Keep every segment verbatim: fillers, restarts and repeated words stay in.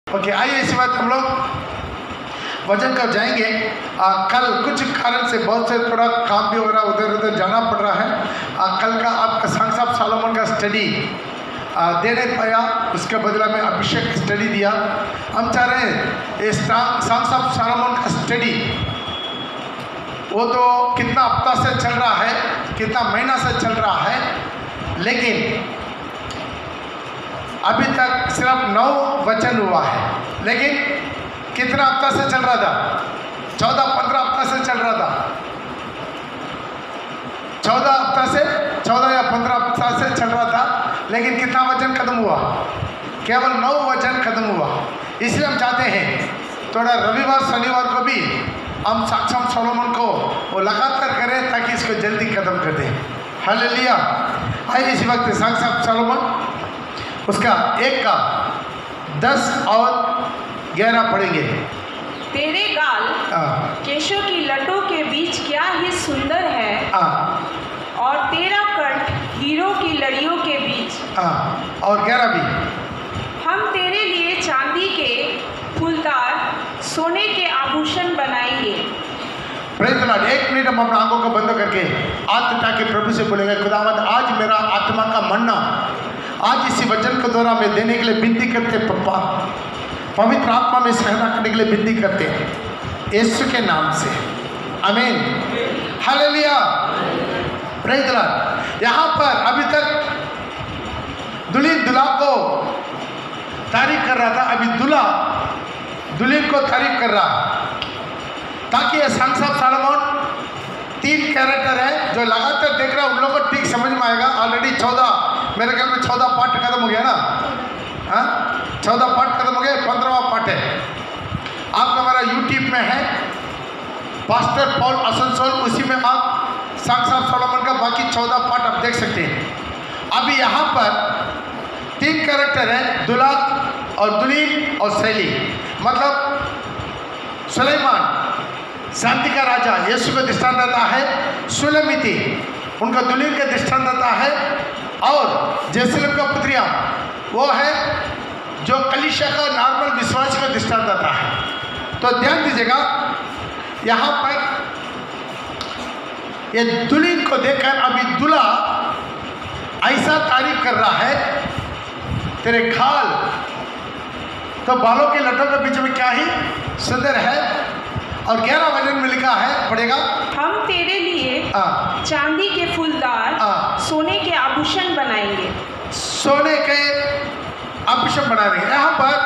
Okay, आइए इसी बात हम लोग वजन कर जाएंगे। आ, कल कुछ कारण से बहुत से थोड़ा काम भी हो रहा, उधर उधर जाना पड़ रहा है। आ, कल का आपका सांग साहब सोलोमन का स्टडी दे नहीं पाया, उसके बदला में अभिषेक स्टडी दिया। हम चाह रहे हैं ये सांग साहब सोलोमन का स्टडी वो तो कितना हफ्ता से चल रहा है, कितना महीना से चल रहा है, लेकिन अभी तक सिर्फ नौ वचन हुआ है। लेकिन कितना हफ्ता से चल रहा था? चौदह पंद्रह हफ्ता से चल रहा था। चौदह हफ्ता से चौदह या पंद्रह हफ्ता से चल रहा था, लेकिन कितना वचन खत्म हुआ? केवल नौ वचन खत्म हुआ। इसलिए हम चाहते हैं थोड़ा रविवार शनिवार को भी हम साक्षात सोलोमन को वो लगातार करें ताकि इसको जल्दी खत्म कर दें। हालेलुया। आइए इसी वक्त साक्षात सोलोमन उसका एक का दस और ग्यारह पढ़ेंगे। तेरे गाल केशों की लटों के बीच क्या ही सुंदर है, आ, और तेरा कंठ हीरों की लड़ियों के बीच। आ, और ग्यारह भी। हम तेरे लिए चांदी के फूलदार सोने के आभूषण बनाएंगे। Praise the lord. एक मिनट हम अपना आंखों को बंद करके आत्मा के प्रभु से बोलेंगे, खुदावंद आज मेरा आत्मा का मन्ना आज इसी वचन के द्वारा में देने के लिए विनती करते हैं। पप्पा पवित्र आत्मा में सहना करने के लिए विनती करते हैं यीशु के नाम से, आमीन। हालेलुया। Praise the lord. यहाँ पर अभी तक दुल्हन दुल्हा को तारीफ कर रहा था, अभी दूल्हा दुल्हन को तारीफ कर रहा, ताकि ये सांग साहब सोलोमन तीन कैरेक्टर है जो लगातार देख रहा है, उन लोगों को ठीक समझ में आएगा। ऑलरेडी चौदह मेरे ख्याल में चौदह पार्ट खत्म हो गया ना, हाँ चौदह पार्ट खत्म हो गया, पंद्रहवा पार्ट है। आपका हमारा यूट्यूब में है पास्टर पॉल असनसोल, उसी में आप सांग साहब सोलोमन का बाकी चौदह पार्ट आप देख सकते हैं। अभी यहाँ पर तीन कैरेक्टर है, दुल्हा और दुल्हन और शैली, मतलब सुलेमान शांति का राजा यीशु का दृष्टांत देता है, सुलमिति उनका दुल्हन का दृष्टांत देता है, और जेरूसलम का पुत्रिया वो है जो कलीसिया का नॉर्मल विश्वास का दृष्टांत देता है। तो ध्यान दीजिएगा, यहाँ पर ये दुल्हन को देखकर अभी दूल्हा ऐसा तारीफ कर रहा है, तेरे खाल तो बालों के लटों के बीच में क्या ही सुंदर है। और ग्यारह वचन में लिखा है, पढ़ेगा, हम तेरे लिए आ, चांदी के फूलदार आ, सोने के आभूषण बनाएंगे। सोने के आभूषण बना रहे हैं। यहाँ पर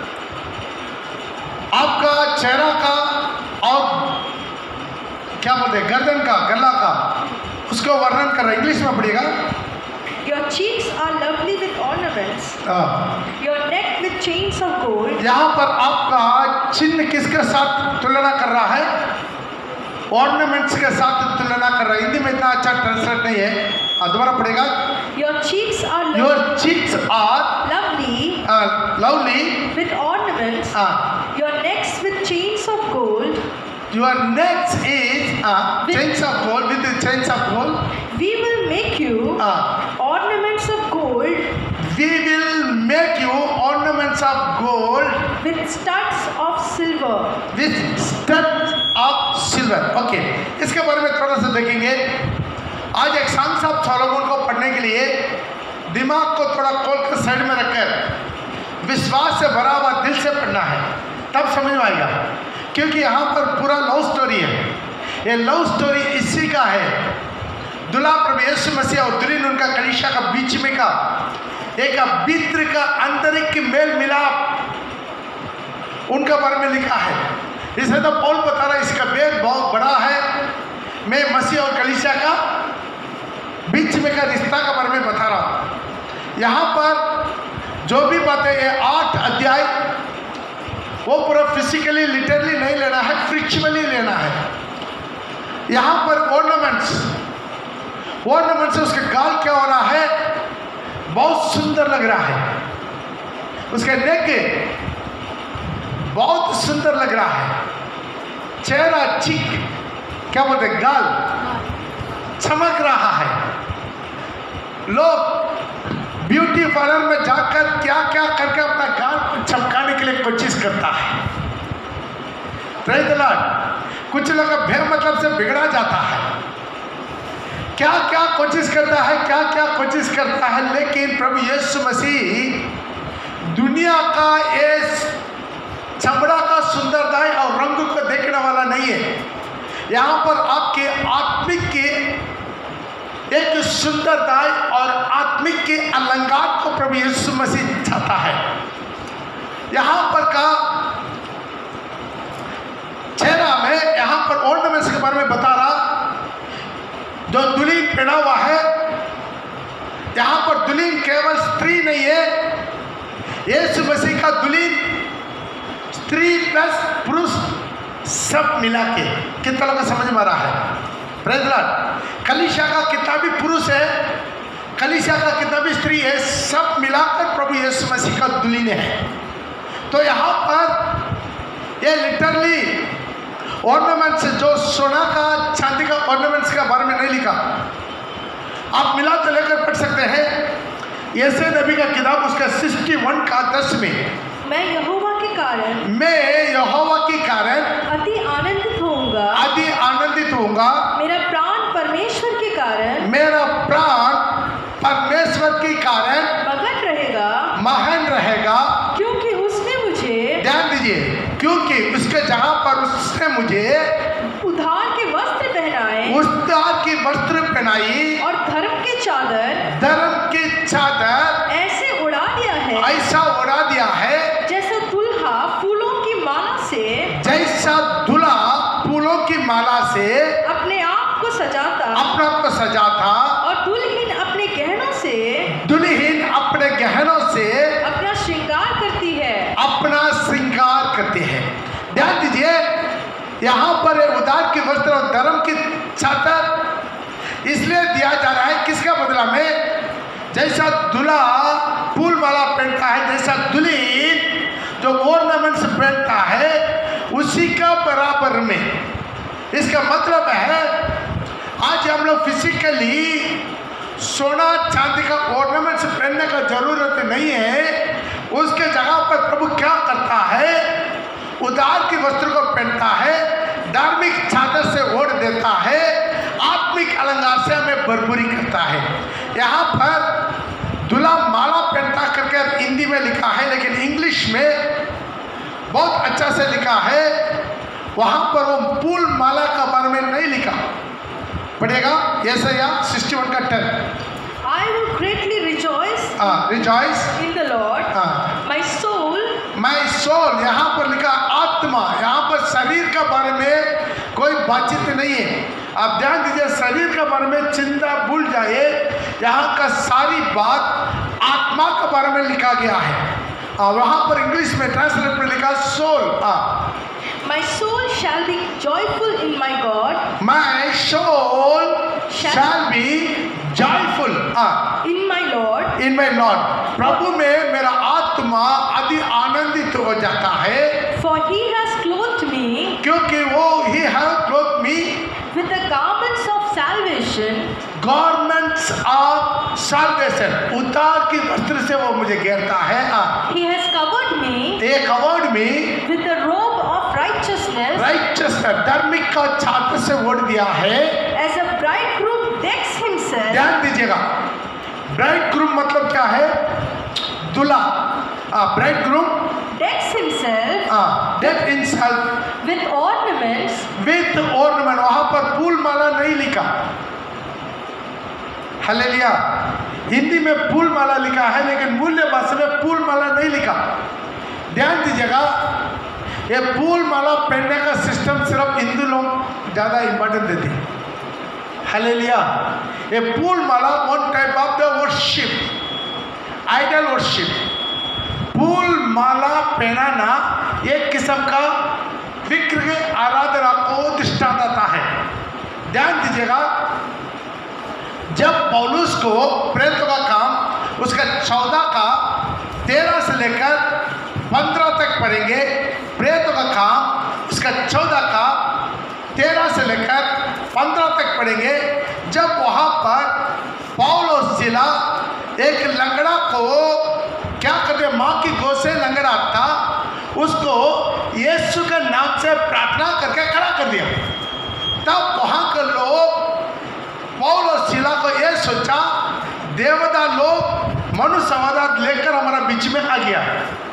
आपका चेहरा का और क्या बोलते हैं गर्दन का, गला का, उसको वर्णन कर रहा है। इंग्लिश में पढ़िएगा। Your cheeks are lovely with ornaments. Your neck with chains of gold. यहाँ पर आपका चिन्ह किसके साथ तुलना कर रहा है? ऑर्नामेंट्स के साथ तुलना कर रहा है। हिंदी में इतना अच्छा ट्रांसलेट नहीं है, दोबारा पढ़ेगा। Your cheeks are lovely. Your cheeks are lovely. Uh, lovely with ornaments. Uh, Your necks with chains of gold. Your necks is uh, chains of gold with the chains of gold. We will make you uh, ornaments of gold. We will make you ornaments of gold with studs of silver. With studs of silver. Okay. इसके बारे में थोड़ा सा देखेंगे। आज एक सांग साहब सोलोमन को पढ़ने के लिए दिमाग को थोड़ा खोल कर साइड में रखकर विश्वास से भरा हुआ दिल से पढ़ना है, तब समझ में आएगा। क्योंकि यहाँ पर पूरा लव स्टोरी है। ये लव स्टोरी इसी का है, दूल्हा प्रभु यीशु मसीह और दुल्हन उनका कलीसिया का बीच में का एक भीतर का आंतरिक मेल मिलाप उनका बारे में लिखा है। इसमें तो पौल बता रहा है इसका भेद बहुत बड़ा है। मैं मसीह और कलीसिया का बीच में का रिश्ता का बारे में बता रहा हूँ। यहाँ पर जो भी बातें ये आठ अध्याय वो पूरा फिजिकली लिटरली नहीं लेना है, फ्रिक्चुअली लेना है। यहाँ पर ऑर्नामेंट्स ऑर्नामेंट्स उसके गाल क्या हो रहा है, बहुत सुंदर लग रहा है। उसके नेक बहुत सुंदर लग रहा है। चेहरा चिक क्या बोलते गाल चमक रहा है। लोग ब्यूटी पार्लर में जाकर क्या क्या करके अपना गाल चमकाने के लिए कुछ करता है। Praise the lord. कुछ लोग भय मतलब से बिगड़ा जाता है, क्या क्या कोशिश करता है, क्या क्या कोशिश करता है, लेकिन प्रभु यीशु मसीह दुनिया का इस चमड़ा का सुंदरता और रंग को देखने वाला नहीं है। यहाँ पर आपके आत्मिक के एक सुंदरता और आत्मिक के अलंकार को प्रभु यीशु मसीह चाहता है। यहाँ पर का चेहरा में यहाँ पर ऑर्नामेंट्स के बारे में बता रहा, जो दुल्हन पहना हुआ है, यहाँ पर दुल्हन केवल स्त्री नहीं है, यीशु मसीह का दुल्हन स्त्री प्लस पुरुष सब मिला के। कितना लोगों को समझ में आ रहा है? Praise the lord. कलीसिया का कितना भी पुरुष है, कलीसिया का कितना भी स्त्री है, सब मिलाकर प्रभु यीशु मसीह का दुल्हन है। तो यहाँ पर ये लिटरली ऑर्नामेंट्स, जो सोना का चांदी का ऑर्नामेंट्स के बारे में नहीं लिखा, आप मिला तो लेकर पढ़ सकते हैं। यशायाह नबी का किताब उसका इकसठ का दस में, मैं यहोवा के कारण मैं यहोवा के कारण अति आनंदित होऊंगा, अति आनंदित होऊंगा, मेरा प्राण परमेश्वर के कारण मेरा प्राण परमेश्वर के कारण मगन रहेगा, महान रहेगा, क्योंकि उसने मुझे, ध्यान दीजिए, क्योंकि उसके जगह पर उसने मुझे उद्धार के वस्त्र पहनाए, उद्धार की वस्त्र पहनाई और धर्म के चादर धर्म की चादर ऐसे उड़ा दिया है, ऐसा उड़ा दिया है, जैसा दुल्हा फूलों की माला से जैसा दूल्हा फूलों की माला से अपने आप को सजाता, अपने आप को सजाता, और दुल्हन अपने गहनों से दुल्हन अपने गहनों से अपना श्रृंगार करती है, अपना श्रृंगार करते हैं। ध्यान दीजिए, यहाँ पर उद्धार की वस्त्र और धर्म की चादर इसलिए दिया जा रहा है, किसका बदला में? जैसा दूल्हा फूल माला पहनता है, जैसा दुल्हन जो ऑर्नामेंट्स पहनता है, उसी का बराबर में। इसका मतलब है आज हम लोग फिजिकली सोना चांदी का ऑर्नामेंट्स पहनने का जरूरत नहीं है, उसके जगह पर प्रभु क्या करता है? उद्धार की वस्त्र को पहनता है, धार्मिक चादर से ओढ़ देता है, आत्मिक अलंकार से हमें भरपूरी करता है। यहाँ पर दूल्हा माला पहनता करके हिंदी में लिखा है, लेकिन इंग्लिश में बहुत अच्छा से लिखा है। वहाँ पर वो फूल माला का बारे में नहीं लिखा, पढ़ेगा यशायाह इकसठ का ten. I will greatly rejoice हाँ, रिजॉइस in the Lord, हाँ, my soul माई सोल, यहाँ पर लिखा आत्मा, यहाँ पर शरीर का बारे में कोई बातचीत नहीं है। आप ध्यान दीजिए, शरीर के बारे में चिंता भूल जाए, यहाँ का सारी बात आत्मा के बारे में लिखा गया है। और वहाँ पर इंग्लिश में ट्रांसलेट में लिखा सोल। हाँ, My soul shall be joyful in my God, my soul shall be joyful हाँ, in my Lord, in my Lord, प्रभु में मेरा आत्मा अति आनंदित हो जाता है, for he has clothed me क्योंकि वो he has clothed me with the garments of salvation, garments of salvation, उद्धार की वस्त्र से वो मुझे घेरता है। हाँ, he has covered me एक अवार्ड में with the robe of righteousness, righteous धार्मिक का छात्र से ओढ़ दिया है। as a bridegroom decks himself, ध्यान दीजिएगा, ब्राइड ग्रूम मतलब क्या है? दूल्हा। Bride groom decks himself date in self with ornaments, with ornament. वहां पर फूल माला नहीं लिखा, हालेलुया। हिंदी में फूल माला लिखा है, लेकिन मूल्य भाषा में फूल माला नहीं लिखा। ध्यान दीजिएगा, ये फूल माला पहनने का सिस्टम सिर्फ हिंदू लोग ज़्यादा इम्पोर्टेंट देते हैं। हालेलुया। ये फूल माला one type of the worship, idol worship. फूल माला पहनाना एक किस्म का विग्रह के आराधना को दृष्टांत आता है। ध्यान दीजिएगा, जब पौलुस को प्रेरितों का काम उसका चौदह का तेरह से लेकर पंद्रह तक पढ़ेंगे। प्रेरितों का काम उसका चौदह का तेरह से लेकर पंद्रह तक पढ़ेंगे। जब वहाँ पर पौल और सिला एक लंगड़ा को क्या करते, माँ की गोद से लंगड़ा था, उसको यीशु के नाम से प्रार्थना करके खड़ा कर दिया। तब वहाँ के लोग पौल और सीला को यह सोचा, देवदार लोग मनुष्य अवतार लेकर हमारा बीच में आ गया।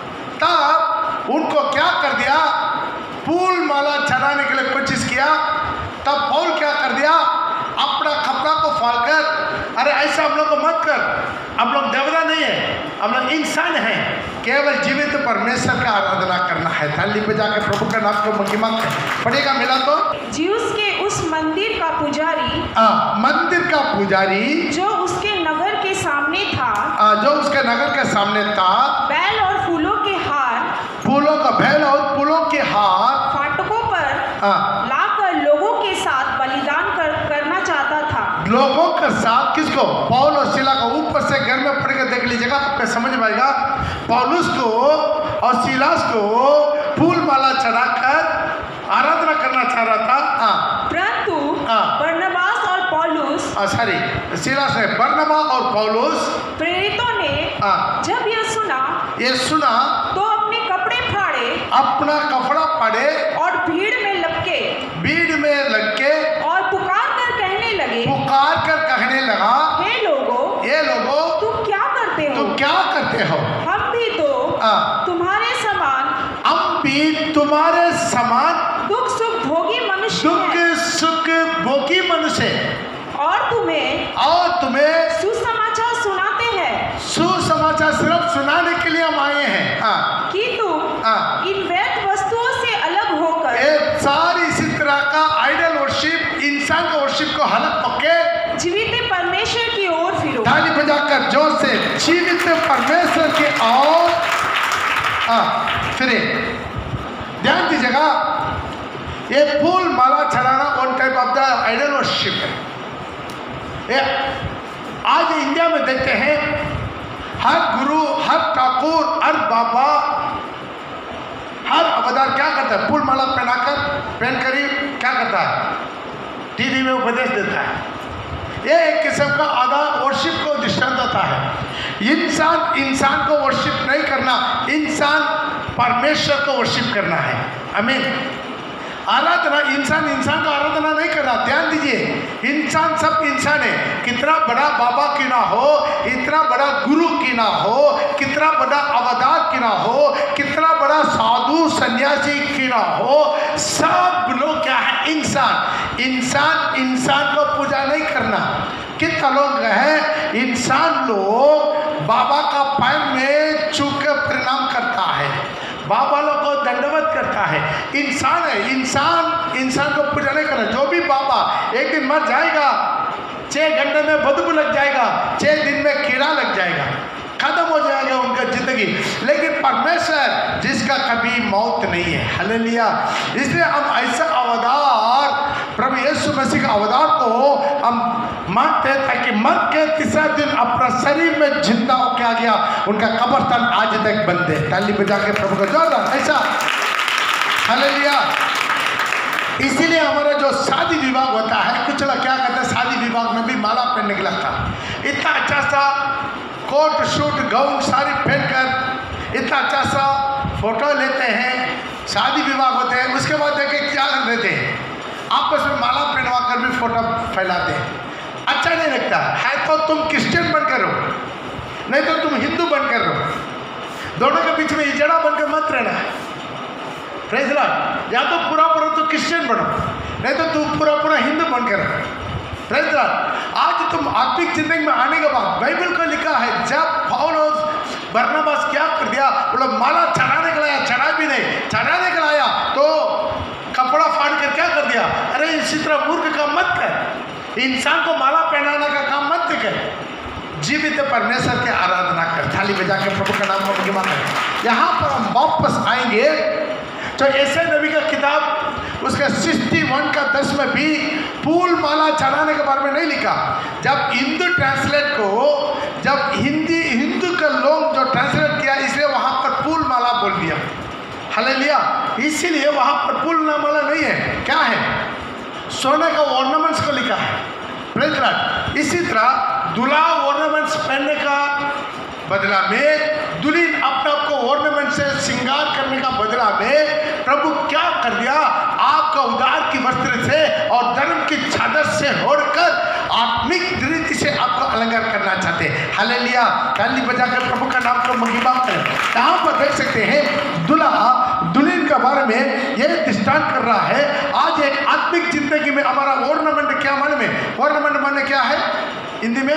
तब उनको क्या कर दिया, फूल माला चढ़ाने के लिए कोशिश किया। तब पौल क्या कर दिया, अपना कपड़ा को फाड़कर, अरे ऐसा हम लोग को मत कर, हम लोग देवता नहीं है, हम लोग इंसान हैं, केवल जीवित परमेश्वर का आराधना करना है। थाली पे जाके प्रभु का नाम को महिमा पड़ेगा। मिला तो ज्यूस के उस मंदिर का पुजारी, आ, मंदिर का पुजारी जो उसके नगर के सामने था, आ, जो उसके नगर के सामने था, बैल और फूलों के हार, फूलों का बैल और फूलों के हार फाटकों पर लाकर लोगों के साथ बलिदान कर, करना चाहता था। लोगों के साथ किसको, पौल और सीला को। ऊपर से घर में पढ़ के देख लीजिएगा, आपको समझ में आएगा। पौलुस को और सीलास को फूल माला चढ़ाकर आराधना करना चाह रहा था। परंतु हाँ। बरनबास और पौलुस, सॉरी सीलास ने, बरनबा और पौलुस प्रेरितों ने हाँ। जब यह सुना ये सुना तो अपने कपड़े फाड़े, अपना कपड़ा फाड़े और भीड़ में लपके भीड़ में लग के और पुकार कर कहने लगे, पुकार कर कहने लगा, हे लोगों, ये लोगों तुम क्या करते हो? तुम क्या करते हो? हम भी तो हाँ। तुम्हारे समान हम भी तुम्हारे समान दुख सुख भोगी मनुष्य दुख हैं, सुख भोगी मनुष्य, और तुम्हें और तुम्हें सुसमाचार सुनाते हैं सुसमाचार सिर्फ सुनाने के लिए हम आए हैं। हाँ। कि तुम हाँ। इन व्यर्थ वस्तुओं से अलग होकर एक सारी इसी तरह का आइडल वर्शिप, इंसान का वर्शिप को हलक पके जीवित परमेश्वर की ओर फिरो। ताली बजाकर जोर से जीवित परमेश्वर की ओर हाँ फिरे। ध्यान दीजिएगा, ये फूल माला चढ़ाना one type of the idol worship है। ये आज इंडिया में देखते हैं, हर गुरु, हर ठाकुर, हर बाबा, हर अवतार क्या करता है, फूल माला पहनाकर पहन कर ही क्या करता है, टीवी में उपदेश देता है। ये एक किस्म का आधा वर्शिप को दृष्टांत होता है। इंसान इंसान को वर्शिप नहीं करना, इंसान परमेश्वर को वर्शिप करना है। आमीन। आराधना, इंसान इंसान का आराधना नहीं कर रहा। ध्यान दीजिए, इंसान सब इंसान है, कितना बड़ा बाबा की ना हो, इतना बड़ा गुरु की ना हो, कितना बड़ा अवतार की ना हो, कितना बड़ा साधु सन्यासी की ना हो, सब लोग क्या है, इंसान। इंसान इंसान को पूजा नहीं करना। कितना लोग है, इंसान लोग बाबा का पैर में छू के प्रणाम करता है, बाबा लोग को दंडवत करता है। इंसान है, इंसान इंसान को पूजा नहीं करना। जो भी बाबा एक दिन मर जाएगा, छः घंटे में बदबू लग जाएगा, छः दिन में कीड़ा लग जाएगा, खत्म हो जाएगा उनका जिंदगी। लेकिन परमेश्वर जिसका कभी मौत नहीं है, हालेलुया। इसलिए हम ऐसा अवतार, प्रभु यीशु मसीह का अवतार को हम मानते हैं, ताकि मर के तीसरा दिन अपना शरीर में जिंदा होकर आ गया, उनका कब्रिस्तान आज तक बंद है। ताली बजा के प्रभु का जोरदार ऐसा, हालेलुया। इसीलिए हमारा जो शादी विभाग होता है, कुछ लोग क्या कहते हैं, शादी विभाग में भी माला पहनने के लगता, इतना अच्छा सा कोट शूट गाउन साड़ी पहनकर इतना अच्छा सा फोटो लेते हैं, शादी विवाह होते हैं, उसके बाद देखे क्या कर देते हैं, आपस में माला पहनवा कर भी फोटो फैलाते हैं। अच्छा नहीं लगता है। तो तुम क्रिश्चियन बनकर रहो, नहीं तो तुम हिंदू बनकर रहो, दोनों के बीच में इजड़ा बनकर मत रहना। Praise lord. या तो पूरा पूरा तो क्रिश्चियन बनो, नहीं तो तुम पूरा पूरा हिंदू बनकर रहो। Praise lord. आज तुम आत्मिक जिंदगी में आने के बाद बाइबल को लिखा है, जब पौलुस बरनबास क्या कर दिया, बोला माला चढ़ाने के लाया, चढ़ा भी नहीं, चढ़ाने के लाया तो कपड़ा फाड़ कर क्या कर दिया, अरे इसी तरह मूर्ख का मत कर, इंसान को माला पहनाने का काम मत कर, जीवित परमेश्वर की आराधना कर। थाली बजा के प्रभु का नाम को महिमा कर। यहाँ पर हम वापस आएंगे तो ऐसे नबी का किताब उसका सिक्सटी वन का दस में भी फूल माला चढ़ाने के बारे में नहीं लिखा। जब हिंदू ट्रांसलेट को, जब हिंदी हिंदू के लोग जो ट्रांसलेट किया, इसलिए वहाँ पर फूल माला बोल दिया, हालेलुया। इसीलिए वहाँ पर फूल माला नहीं है, क्या है, सोने का ऑर्नामेंट्स को लिखा है। Praise lord. इसी तरह दूल्हा ऑर्नामेंट्स पहनने का बदला में दुल्हन अपने आप को ऑर्नामेंट से श्रृंगार करने का बदला में प्रभु क्या कर दिया, आपका उदार की वस्त्र से और धर्म की चादर से ओढ़कर आत्मिक रीति से आपको अलंकार करना चाहते हैं। हालेलुया, ताली बजाकर प्रभु का नाम को महिमा करें। यहाँ पर देख सकते हैं दुल्हा दुल्हन के बारे में यह दृष्टांत कर रहा है। आज एक आत्मिक जिंदगी में हमारा ऑर्नामेंट क्या मालूम है? ऑर्नामेंट माने क्या है हिंदी में?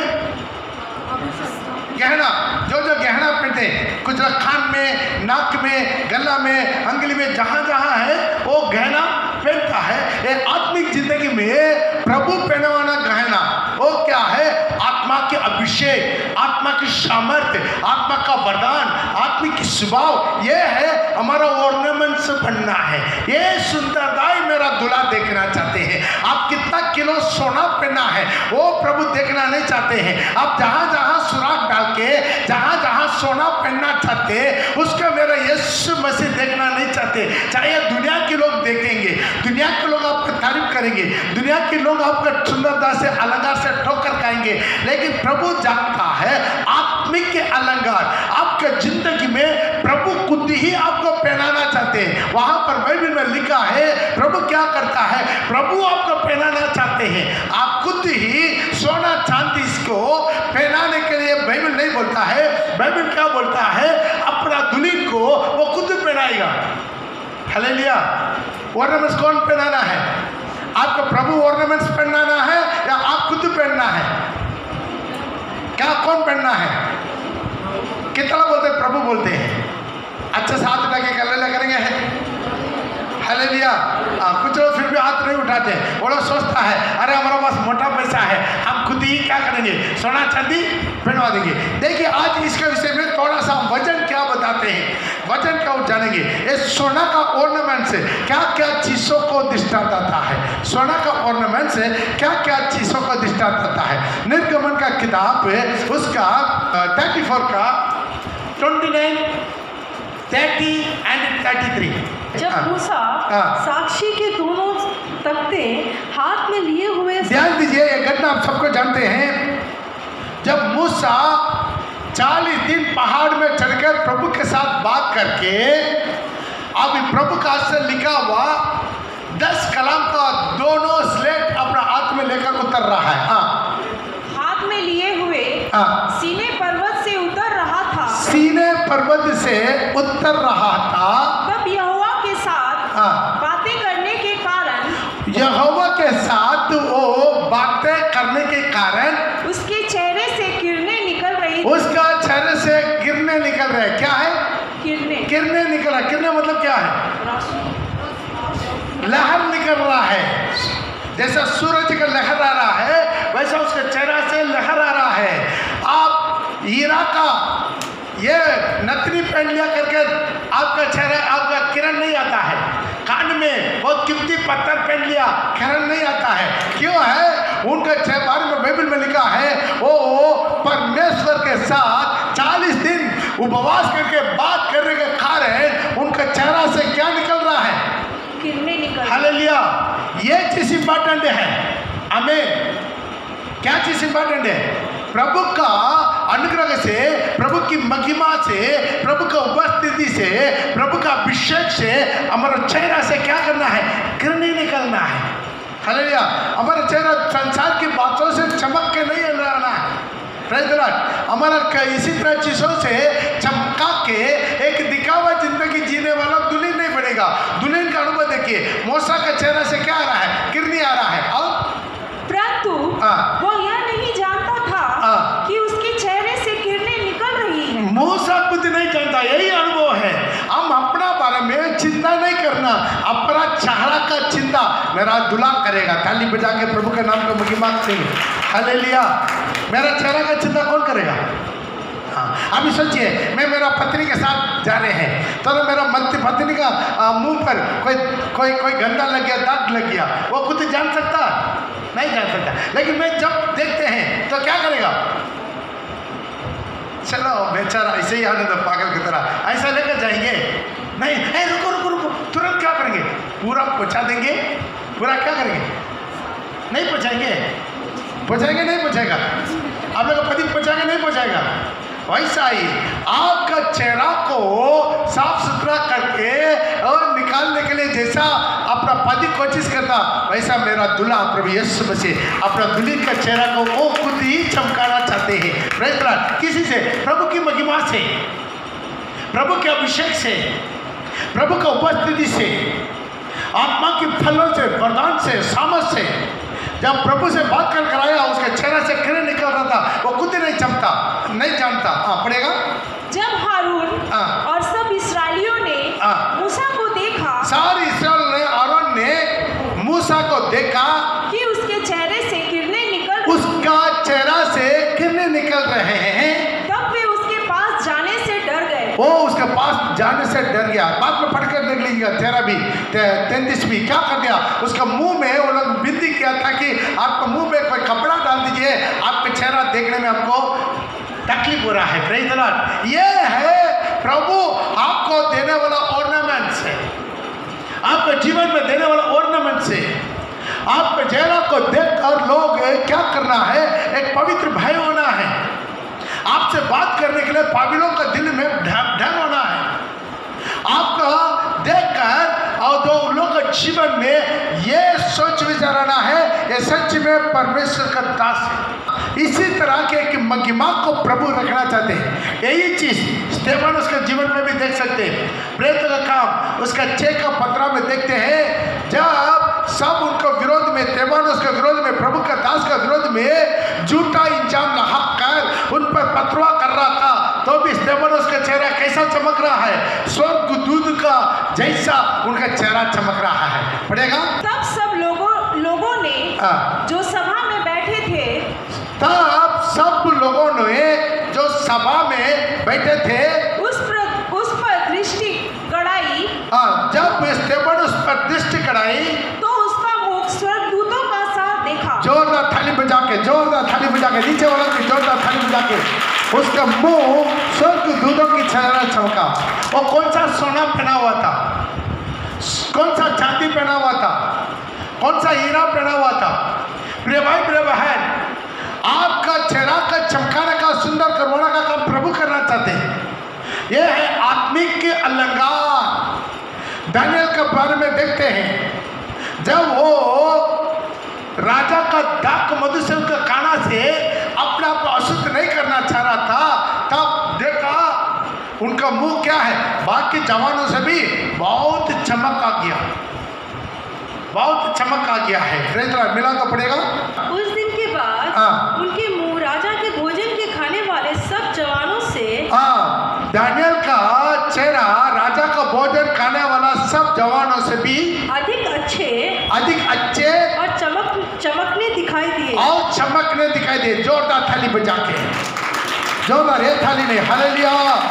गहना। जो जो गहना पहनते हैं, कुछ लोग कान में, नाक में, गला में, अंगली में, जहाँ जहाँ है वो गहना पहनता है। ये आत्मिक जिंदगी में प्रभु पहनवाना गहना वो क्या है? आत्मा के अभिषेक, आत्मा की सामर्थ्य, आत्मा का वरदान, आत्मिक स्वभाव, ये है हमारा ऑर्नामेंट्स बनना है। ये सुंदरताई मेरा दूल्हा देखना चाहते हैं। आप कितना किलो सोना पहना है वो प्रभु देखना नहीं चाहते हैं। आप जहाँ जहाँ सुराख डाल के जहाँ जहाँ सोना पहनना चाहते हैं उसका मेरा यीशु मसीह देखना नहीं चाहते। चाहे दुनिया के लोग देखेंगे, दुनिया के लोग आपका तारीफ करेंगे, दुनिया के लोग आपका सुंदरता से अलंकार से ठोकर खाएंगे, लेकिन प्रभु जानता है आत्मिक के अलंकार आपके जिंदगी में प्रभु खुद ही आपको पहनाना चाहते हैं। वहां पर बाइबल में लिखा है प्रभु क्या करता है? प्रभु आपको पहनाना चाहते हैं। आप खुद ही सोना चांदी इसको पहनाने के लिए बाइबल नहीं बोलता है। बाइबल क्या बोलता है? अपना दुल्हन को वो खुद पहनाएगा। हालेलुया। ऑर्नामेंट्स कौन पहनाना है? आपको प्रभु ऑर्नामेंट्स पहनाना है या आप खुद पहनना है? क्या कौन पहनना है? कितना बोलते हैं? प्रभु बोलते हैं। अच्छा साथ उठा के कल्ले करेंगे। हालेलुया। कुछ लोग फिर भी हाथ नहीं उठाते। वो लोग सोचता है अरे हमारा पास मोटा पैसा है, हम खुद ही क्या करेंगे, सोना चांदी पहनवा देंगे। देखिए आज इसके विषय में थोड़ा सा वजन क्या बताते हैं, वजन क्या जानेंगे। ये सोना का ऑर्नामेंट से क्या क्या चीज़ों को दृष्टांत आता है। सोना का ऑर्नामेंट से क्या क्या चीज़ों को दृष्टांत आता है। निर्गमन का किताब उसका थर्टी फोर का twenty nine thirty and thirty three. जब मूसा साक्षी के दोनों तख्ते हाथ में लिए हुए, ध्यान दीजिए ये घटना आप सबको जानते हैं। जब मूसा चालीस दिन पहाड़ में चढ़कर प्रभु के साथ बात करके अब प्रभु का से लिखा हुआ दस कलाम का दोनों स्लेट अपना हाथ में लेकर उतर रहा है। हाँ, हाथ में लिए हुए हाँ, सीने पर्वत से उतर रहा था। सीने पर्वत से उतर रहा था। तब यहोवा के साथ हाँ, बातें करने के कारण यहोवा के साथ वो बातें करने के कारण उसके चेहरे से किरणें निकल रही थी। उसका चेहरे से किरणें निकल रहे। क्या है? किरणें किरणें निकल रहा। किरणें मतलब क्या है? लहर निकल रहा है। जैसा सूरज का लहर आ रहा है वैसा उसके चेहरा से लहर आ रहा है। आप हीरा का ये नथनी पहन लिया करके आपका चेहरा, आपका किरण नहीं आता है। कान में बहुत कीमती पत्थर पहन लिया, किरण नहीं आता है। क्यों है? उनका बारे में बाइबल में लिखा है वो परमेश्वर के साथ चालीस दिन उपवास करके बात करने के कारण उनका चेहरा से क्या निकल रहा है? किरणें निकल। हालेलुया। ये चीज इंपॉर्टेंट है। हमें क्या चीज इंपॉर्टेंट है? प्रभु का अनुग्रह से, प्रभु की महिमा से, प्रभु का उपस्थिति से, प्रभु का अभिषेक से हमारा चेहरा से क्या करना है? किरणें निकलना है। हालेलुया। हमारा चेहरा संसार की बातों से चमक के नहीं रहना है। Praise the lord. हमारा इसी तरह चीज़ों से चमका के एक दिखावा जिंदगी जीने वाला दुल्हन नहीं बनेगा। दुल्हन का अनुभव देखिए, मूसा का चेहरा से क्या आ रहा है? किरणें आ रहा है। और परंतु वो यह नहीं जानता था आ, कि उसके चेहरे से किरणें निकल रही हैं। मूसा खुद नहीं जानता। यही अनुभव है। हम अपना बारे में चिंता नहीं करना, अपना चेहरा का चिंता मेरा दुल्हा करेगा। ताली बजा के प्रभु के नाम को महिमा देंगे। हालेलुया। मेरा चेहरा का चिंता कौन करेगा? हाँ, अभी सोचिए मैं मेरा पत्नी के साथ जा रहे हैं तो मेरा पत्नी का मुंह पर कोई कोई कोई गंदा लग गया, दाग लग गया, वो खुद जान सकता नहीं जान सकता। लेकिन मैं जब देखते हैं तो क्या करेगा? चलो बेचारा ऐसे ही आने दो, पागल की तरह ऐसा लेकर जाएंगे? नहीं, ए, रुको रुको रुको, तुरंत क्या करेंगे? पूरा पहुंचा देंगे। पूरा क्या करेंगे? नहीं पहुंचाएंगे? पहुंचाएंगे नहीं पहुंचाएगा? आप लोग पति पहुंचाएंगे नहीं पहुंचाएगा? वैसा ही आपका चेहरा को साफ सुथरा करके और निकालने के लिए जैसा अपना पति कोशिश करता, वैसा मेरा दूल्हा प्रभु यीशु मसीह अपना दुल्हन का चेहरा को वो खुद ही चमकाना चाहते हैं। Praise the lord. किसी से? प्रभु की महिमा से, प्रभु के अभिषेक से, प्रभु का उपस्थिति से, आत्मा के फलों से, वरदान से, सामर्थ से। जब प्रभु से बात कर कर आया, उसके चेहरे से किरण निकल रहा था, वो खुद ही नहीं चमकता, नहीं जानता। हाँ, पढ़ेगा। जब हारून और सब इस्राएलियों ने मूसा को देखा, सारे इस्राएल ने, आरोन ने मूसा को देखा कि उसके चेहरे से किरणें निकल उसका चेहरा से किरणें निकल रहे हैं, तब वे उसके पास जाने से डर गए। वो उसके पास जाने से डर गया। बाद में पढ़कर देख लीजिएगा। तेरा भी तैंतीस भी क्या कर दिया, उसका मुंह में वो लोग विनती किया था कि आपका मुंह में कोई कपड़ा डाल दीजिए, आपका चेहरा देखने में आपको तकलीफ हो रहा है। Praise the lord. ये है प्रभु आपको देने वाला ऑर्नामेंट से, आपके जीवन में देने वाला ऑर्नामेंट से। आपके चेहरा को देख कर लोग क्या करना है, एक पवित्र भय होना है, आपसे बात करने के लिए पागलों का दिल में डर होना है। आपका देखकर और दो लोगों के जीवन में ये सोच विचार आना है, ये सच में परमेश्वर का दास है। इसी तरह के एक महिमा को प्रभु रखना चाहते हैं। यही चीज स्तेफन उसके जीवन में भी देख सकते हैं। प्रेत का काम उसका छह का पंद्रह में देखते हैं, जब सब उनको विरोध में, स्तेफन उसके विरोध में, प्रभु का दास का विरोध में झूठा इंजाम लगा कर उन पर पथरवा कर रहा था, तो भी स्तेफन उसका चेहरा कैसा चमक रहा है, स्वर्ग दूध का जैसा उनका चेहरा चमक रहा है। पढ़ेगा। तब सब लोगों लोगों ने जो सभा में बैठे थे, तब सब लोगों ने जो सभा में बैठे थे उस पर उस पर दृष्टि गड़ाई। हाँ, जब स्तेफन उस पर दृष्टि गड़ाई तो उसका मुख स्वर्गदूतों का सा देखा। जोरदार थाली बजा के, जोरदार थाली बजा के, नीचे वाला की जोरदार थाली बजा के, उसका मुंह स्वर्गदूतों की चेहरा चमका। और कौन सा सोना पहना हुआ था, कौन सा चांदी पहना हुआ था, कौन सा हीरा पहना हुआ था। प्रिय भाई, प्रिय बहन, आपका चेहरा का चमकाने का, सुंदर करवाने का काम प्रभु करना चाहते हैं। यह है आत्मिक के अलंकार। दानियल के बारे में देखते हैं, जब वो राजा का दाक मधु से उनका काना से अपने आप को अशुद्ध नहीं करना चाह रहा था, तब देखा उनका मुंह क्या है, बाकी जवानों से भी बहुत चमक आ गया, बहुत चमक आ गया है। मिला तो पड़ेगा। उस दिन के बाद हाँ। उनके मुंह राजा के भोजन के खाने वाले सब जवानों से, हाँ, दानियल का चेहरा राजा का भोजन खाने वाला सब जवानों से भी अधिक अच्छे अधिक अच्छे और चमक चमकने दिखाई दिए। और चमकने दिखाई दिए। जोरदार थाली बजा के, जोरदार, ये थाली नहीं, हालेलुया।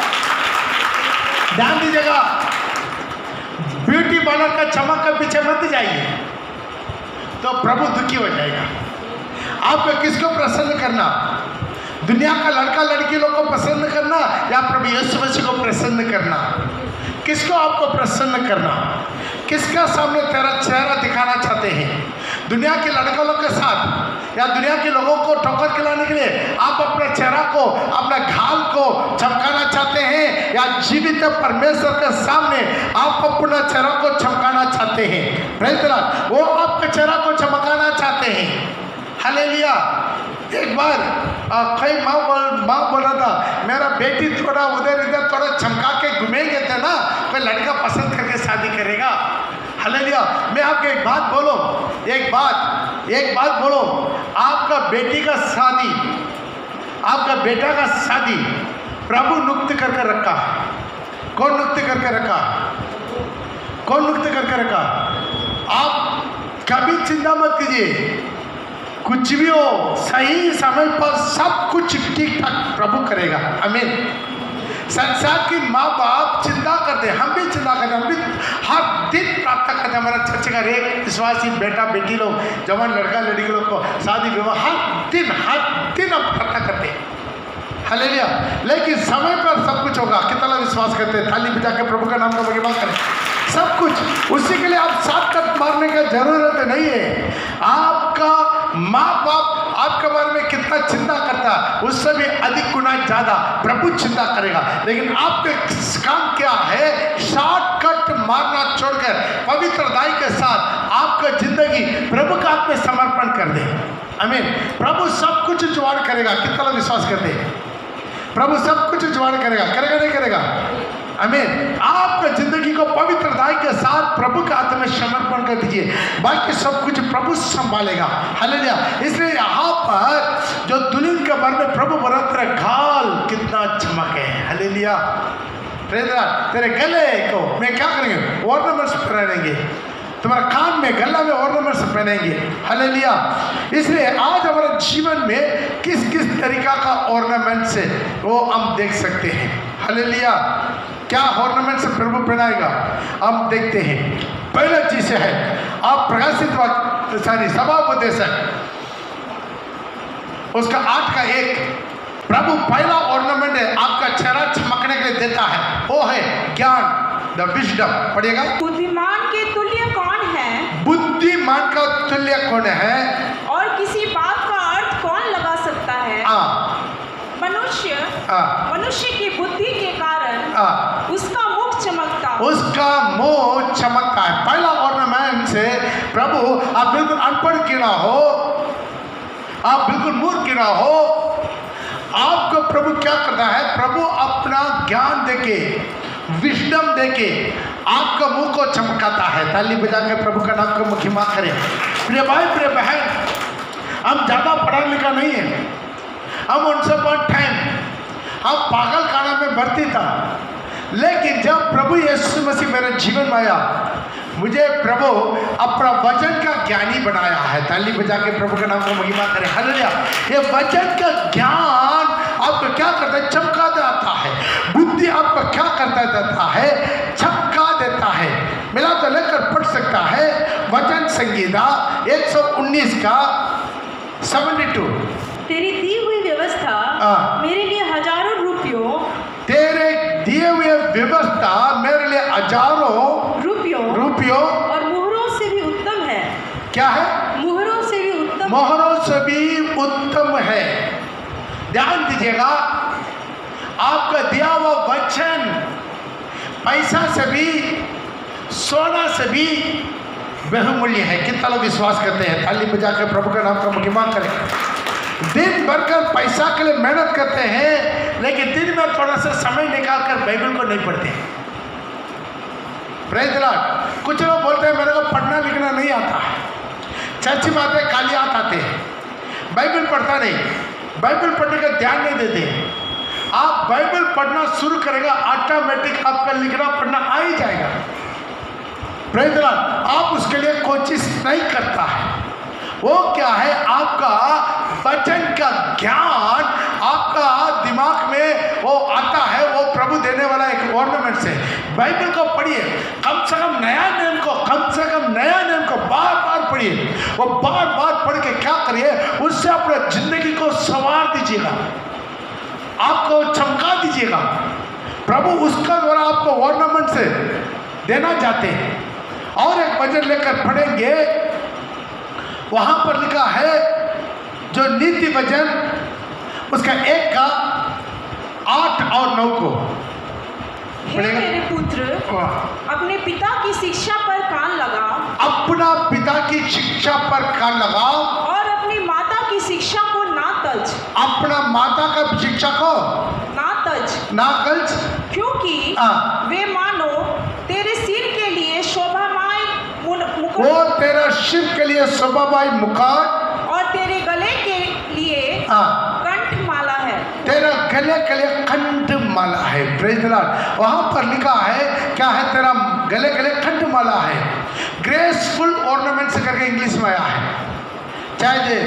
ध्यान दीजिएगा, ब्यूटी पार्लर का चमक के पीछे मत जाइए, तो प्रभु दुखी हो जाएगा। आपको किसको प्रसन्न करना, दुनिया का लड़का लड़की लोग को पसंद करना या प्रभु यीशु मसीह को प्रसन्न करना? किसको आपको प्रसन्न करना, किसका सामने तेरा चेहरा दिखाना चाहते हैं? दुनिया के लड़कों लोग के साथ या दुनिया के लोगों को ठोकर खिलाने के लिए आप अपने चेहरा को, अपने घाल को चमकाना चाहते हैं, या जीवित परमेश्वर के सामने आप अपना चेहरा को चमकाना चाहते हैं? Praise the lord. वो आपके चेहरा को चमकाना चाहते हैं। हालेलुया। एक बार कई माँ बोल माँ बोल रहा था, मेरा बेटी थोड़ा उधर इधर थोड़ा चमका के घूमेंगे थे ना, कोई लड़का पसंद करके शादी करेगा। हालेलुया। मैं आपको एक बात बोलो, एक बात एक बात बोलो, आपका बेटी का शादी, आपका बेटा का शादी प्रभु नुक्त करके रखा। कौन नुक्त करके रखा? कौन नुक्त करके रखा? आप कभी चिंता मत कीजिए, कुछ भी हो, सही समय पर सब कुछ ठीक ठाक प्रभु करेगा। आमीन। संसार की माँ बाप चिंता करते हैं, हम भी चिंता करते हैं, हम भी हर दिन प्रार्थना करते हैं। हमारा चर्च का एक विश्वासी बेटा बेटी लोग, जवान लड़का लड़की लोग को शादी विवाह हर दिन हर दिन हम प्रार्थना करते हैं। हालेलुया। लेकिन समय पर सब कुछ होगा। कितना विश्वास करते हैं? थाली बजा के प्रभु का नाम का महिमा करें। सब कुछ उसी के लिए आप साथ तक मारने का जरूरत नहीं है। आपका माँ बाप आपके बारे में कितना चिंता करता है, उससे भी अधिक गुना ज्यादा प्रभु चिंता करेगा। लेकिन आपके काम क्या है? शॉर्टकट मारना छोड़कर पवित्रताई के साथ आपका जिंदगी प्रभु का आप में समर्पण कर दे। आमीन। प्रभु सब कुछ जुगाड़ करेगा। कितना लोग विश्वास करते हैं? प्रभु सब कुछ जुगाड़ करेगा। करेगा नहीं करेगा? आमीन। आपका जिंदगी को पवित्रता के साथ प्रभु के हाथ में समर्पण कर दीजिए, बाकी सब कुछ प्रभु संभालेगा। हालेलुया। इसलिए यहाँ पर जो दुल्हन के बारे में प्रभु बोला, तेरा गाल कितना चमक है। हालेलुया। तेरे गले को मैं क्या करेंगे? ऑर्नामेंट्स पहनेंगे, तुम्हारा कान में गला में ऑर्नामेंट्स पहनेंगे। हालेलुया। इसलिए आज हमारे जीवन में किस किस तरीका का ऑर्नामेंट से वो हम देख सकते हैं। हालेलुया। क्या ऑर्नामेंट से प्रभु पहनाएगा हम देखते हैं। पहला चीज है आप प्रकाशित सारी सभापदेशक उसका आठ का एक, प्रभु पहला ऑर्नामेंट है आपका चेहरा चमकने के लिए देता है, वो है ज्ञान, द विजडम। पढ़िएगा। बुद्धिमान के तुल्य कौन है? बुद्धिमान का तुल्य कौन है? और किसी बात का अर्थ कौन लगा सकता है? आ, मनुष्य आ, मनुष्य की बुद्धि के कारण आ, उसका मुख चमकता उसका मुंह चमकता है। पहला ऑर्नामेंट से प्रभु, आप बिल्कुल अनपढ़ क्यों ना हो, आप बिल्कुल मूर्ख क्यों ना हो, आपको प्रभु क्या करता है? प्रभु अपना ज्ञान देके, विजडम देके आपका मुंह को चमकाता है। ताली बजा के प्रभु का नाम को महिमा करें। प्रिय भाई प्रिय बहन, हम ज्यादा पढ़ा लिखा नहीं है, हम उनसे बहुत टाइम हम पागल खाना में भर्ती था, लेकिन जब प्रभु यीशु मसीह मेरे जीवन में आया, मुझे प्रभु अपना वचन का ज्ञानी बनाया है। ताली बजा के प्रभु के नाम को महिमा करें। हालेलुया। ये वचन का ज्ञान आपको क्या करता है? चमका देता है। बुद्धि आपको क्या करता देता है? चमका देता है। मिला तो लेकर पढ़ सकता है वचन संगीता एक सौ उन्नीस का सेवेंटी टू। तेरी दी हुई व्यवस्था हाँ। मेरे लिए हजारों रुपयों तेरे दिए हुए व्यवस्था मेरे लिए हजारों रुपयों रुपयों और मुहरों से भी उत्तम है। क्या है? मुहरों से भी उत्तम मोहरों से भी उत्तम है। ध्यान दीजिएगा, आपका दिया हुआ वचन पैसा से भी, सोना से भी बहुमूल्य है। कितना लोग विश्वास करते हैं? ताली बजा के प्रभु का नाम का महिमा करें। दिन भर कर पैसा के लिए मेहनत करते हैं, लेकिन दिन में थोड़ा सा समय निकाल कर बाइबल को नहीं पढ़ते। Praise the lord. कुछ लोग बोलते हैं मेरे को पढ़ना लिखना नहीं आता, सच्ची बात है, खाली हाथ आते हैं, बाइबल पढ़ता नहीं, बाइबल पढ़ने का ध्यान नहीं देते। आप बाइबल पढ़ना शुरू करेगा, ऑटोमेटिक आपका लिखना पढ़ना आ ही जाएगा। Praise the lord. आप उसके लिए कोशिश नहीं करता है। वो क्या है? आपका वचन का ज्ञान आपका दिमाग में वो आता है, वो प्रभु देने वाला एक ऑर्नामेंट से। बाइबल को पढ़िए, कम से कम नया नियम को कम से कम नया नियम को बार बार पढ़िए। वो बार बार पढ़ के क्या करिए? उससे अपने जिंदगी को संवार दीजिएगा, आपको चमका दीजिएगा। प्रभु उसका द्वारा आपको ऑर्नामेंट से देना चाहते हैं। और एक वचन लेकर पढ़ेंगे, वहां पर लिखा है जो नीति वचन उसका एक का आठ और नौ को हे मेरे पुत्र, अपने पिता की शिक्षा पर कान लगाओ। अपना पिता की शिक्षा पर कान लगाओ और अपनी माता की शिक्षा को ना तज। अपना माता का शिक्षा को ना तज ना तज, क्योंकि हाँ। वे मानो तेरे सिर के लिए शोभामय मुकुट, वो तेरा सिर के लिए शोभामय मुकुट और तेरे गले के लिए हाँ। कंठमाला है। तेरा गले के लिए कंठमाला है। Praise the lord. वहां पर लिखा है क्या है? तेरा गले के लिए कंठमाला है। ग्रेसफुल ऑर्नामेंट्स करके इंग्लिश में आया है, चाहे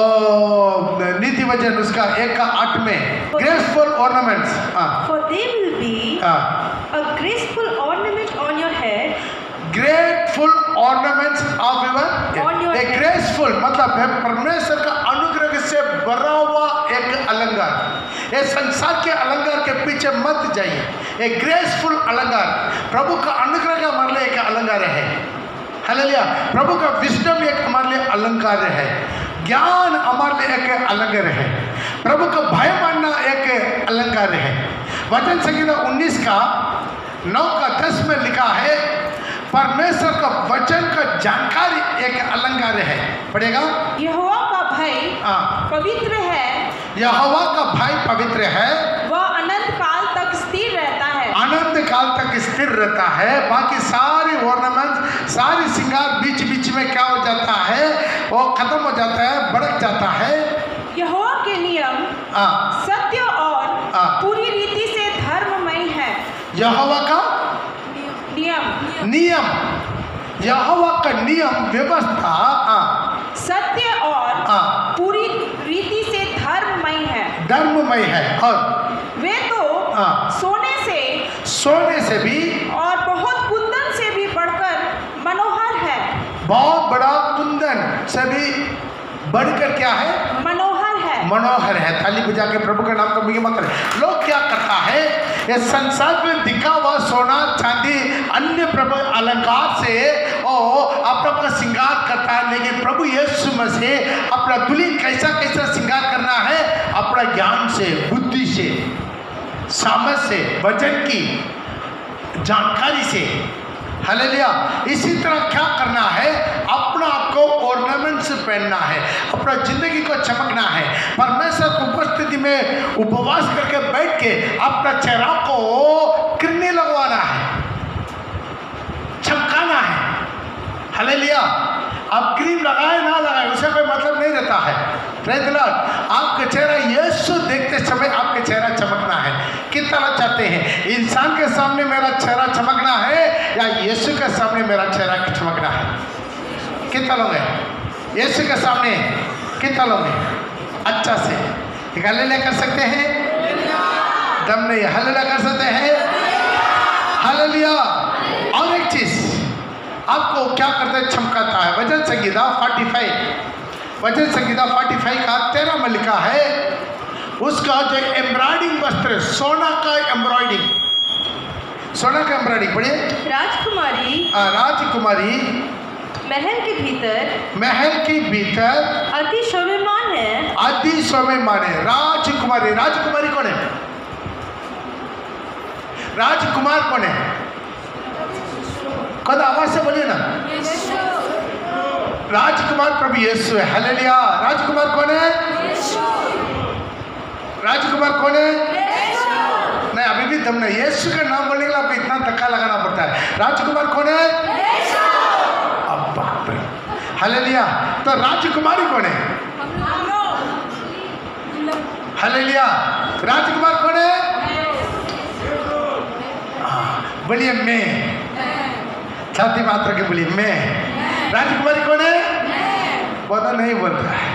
नीति वचन उसका एक का आठ में graceful ornaments. For they will be a graceful ornament on your head. Grateful ornaments of On your your. एक ग्रेसफुल मतलब है परमेश्वर का अनुग्रह से भरा हुआ एक अलंकार। ये संसार के अलंकार के पीछे मत जाइए। एक ग्रेसफुल अलंकार प्रभु का अनुग्रह का हमारे लिए एक अलंकार है। हालेलुया। प्रभु का विजडम एक हमारे लिए अलंकार है। ज्ञान हमारे लिए एक अलंकार है, प्रभु का भय मानना एक अलंकार है। वचन संहिता उन्नीस का नौ का दस में लिखा है परमेश्वर का वचन का जानकारी एक अलंकार है। पढ़ेगा, यहोवा का भय हाँ। पवित्र है, यहोवा का भय पवित्र है, वह अनंत काल तक स्थिर रहता है। अनंत काल तक स्थिर रहता है। बाकी सारी ऑर्नामेंट, सारी श्रृंगार बीच बीच में क्या हो जाता है, वो खत्म हो जाता है, भड़क जाता है। यहोवा के नियम हाँ। सत्य और हाँ। पूरी रीति से धर्ममय है। यहोवा का नियम नियम, यहोवा का नियम व्यवस्था हाँ। सत्य और हाँ। पूरी रीति से धर्ममय है, धर्ममय है, और वे तो हाँ। सोने से सोने से भी और बहुत कुंदन से भी बढ़कर मनोहर है। बहुत बड़ा कुंदन से भी बढ़कर क्या है, मनोहर है। मनोहर है। ताली बजा के प्रभु का नाम का महिमा करें। लोग क्या करता है, ये संसार में दिखा हुआ सोना चांदी अन्य प्रभु अलंकार से ओ अपना अपना श्रृंगार करता है, लेकिन प्रभु यीशु मसीह अपना दुल्हन कैसा कैसा श्रृंगार करना है, अपना ज्ञान से, बुद्धि से, सामर्थ से, वचन की जानकारी से। हालेलुया। इसी तरह क्या करना है, अपना आपको ऑर्नामेंट से पहनना है, अपना जिंदगी को चमकना है, परमेश्वर की उपस्थिति में उपवास करके बैठ के अपना चेहरा को किरने लगवाना है, चमकाना है। हालेलुया। आप क्रीम लगाए ना लगाए उससे कोई मतलब नहीं रहता है। Praise the lord. आपका चेहरा यीशु देखते समय आपके चेहरा चमकना है। कितना लोग चाहते हैं इंसान के सामने मेरा चेहरा चमकना है या यीशु के सामने मेरा चेहरा चमकना है? कितना लोग हैं यीशु के सामने? कितना लोग हैं? अच्छा से एक हालेलुया कर सकते हैं? दम नहीं, हालेलुया कर सकते हैं? हालेलुया। और एक चीज आपको क्या करता है, चमकाता है। वचन संहिता पैंतालीस, वचन संहिता पैंतालीस का तेरह में लिखा है, उसका जो एम्ब्रॉयडिंग वस्त्र, सोना का एम्ब्रॉयडिंग, सोना का एम्ब्रॉयडिंग पढ़िए। राजकुमारी राजकुमारी महल के भीतर महल के भीतर अति शोभामान है, अति शोभामान है। राजकुमारी, राजकुमारी कौन है? राजकुमार कौन है? कद आवाज से बोलिए ना। राजकुमार प्रभु यीशु है। हालेलुया। राजकुमार कौन है? राजकुमार कौन है? नहीं, अभी भी दम नहीं। यीशु का नाम बोलने के लिए आपको इतना धक्का लगाना पड़ता है। राजकुमार कौन है? अब बाप रे। हालेलुया। तो राजकुमारी कौन है? हालेलुया। राजकुमार कौन है? बोलिए मैं, छाती मात्र के बोलिए मैं। राजकुमारी कौन है? पता नहीं बोलता है,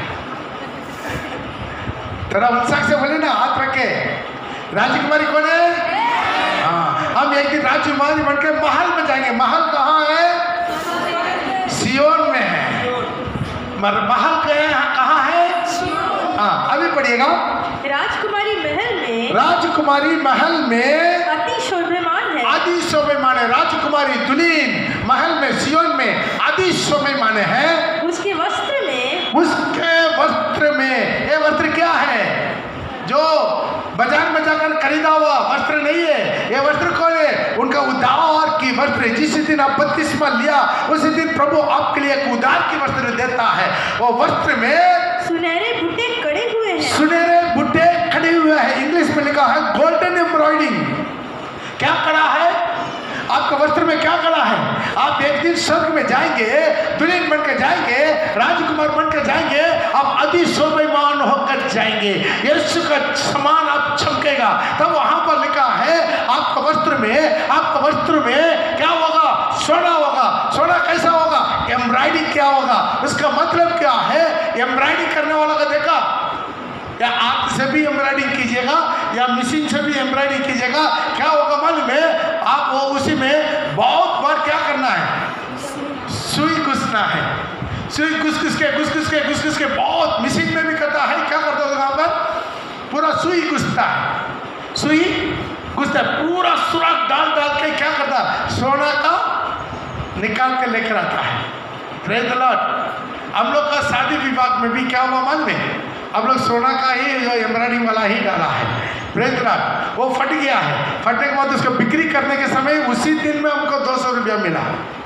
थोड़ा उत्साह से बोले ना, हाथ रखे। राजकुमारी कौन है? हाँ, हम एक दिन राजकुमारी बन के महल में जाएंगे। महल कहाँ है? सियोन में है। मर महल कहाँ है? हाँ, अभी पढ़िएगा। राजकुमारी महल में राजकुमारी महल में अति शोभामान है, अति शोभामान है। राजकुमारी दुल्हन महल में, सियोन में अति शोभामान है। उसके वस्त्र में उसके वस्त्र में, ये वस्त्र क्या है? जो बाजार में जाकर खरीदा हुआ वस्त्र नहीं है। ये वस्त्र कौन है? उनका उद्धार की वस्त्र। जिस दिन आप बपतिस्मा लिया उसी दिन प्रभु आपके लिए एक उद्धार की वस्त्र देता है। वो वस्त्र में सुनहरे बुट्टे कड़े हुए हैं, सुनहरे बुट्टे खड़े हुए हैं। इंग्लिश में लिखा है गोल्डन एम्ब्रॉयडिंग। क्या कड़ा है आपका वस्त्र में? क्या कड़ा है? आप एक दिन स्वर्ग में जाएंगे, दुल्हन बन के जाएंगे, राजकुमार बन के जाएंगे, आप अति शोभामान होकर जाएंगे। यीशु का समान आप चमकेगा। तब वहां पर लिखा है आपका वस्त्र में, आपका वस्त्र में क्या होगा? सोना होगा। सोना कैसा होगा? एम्ब्रॉयडिंग क्या होगा? उसका मतलब क्या है? एम्ब्रॉयडिंग करने वाला का देखा, या हाथ से भी एम्ब्रॉयडिंग कीजिएगा या मशीन से भी एम्ब्रॉयडिंग कीजिएगा, क्या होगा मालूम है? आप वो उसी में बहुत बार क्या करना है? सुई घुसना है। सुई घुस घुस के घुस घुस के घुस घुस के बहुत मशीन में भी करता है। क्या करता है वहाँ पर? पूरा सुई घुसता है, सुई घुसता है, पूरा सुराख डाल डाल के क्या करता है? सोना का निकाल के लेकर आता है। Praise the lord. हम लोग का शादी विभाग में भी क्या हुआ मालूम है, हम लोग सोना का ही जो एम्ब्रॉयडरिंग वाला ही डाला है, प्रेज द लॉर्ड। वो फट गया है, फटने के बाद उसको बिक्री करने के समय उसी दिन में हमको दो सौ रुपया मिला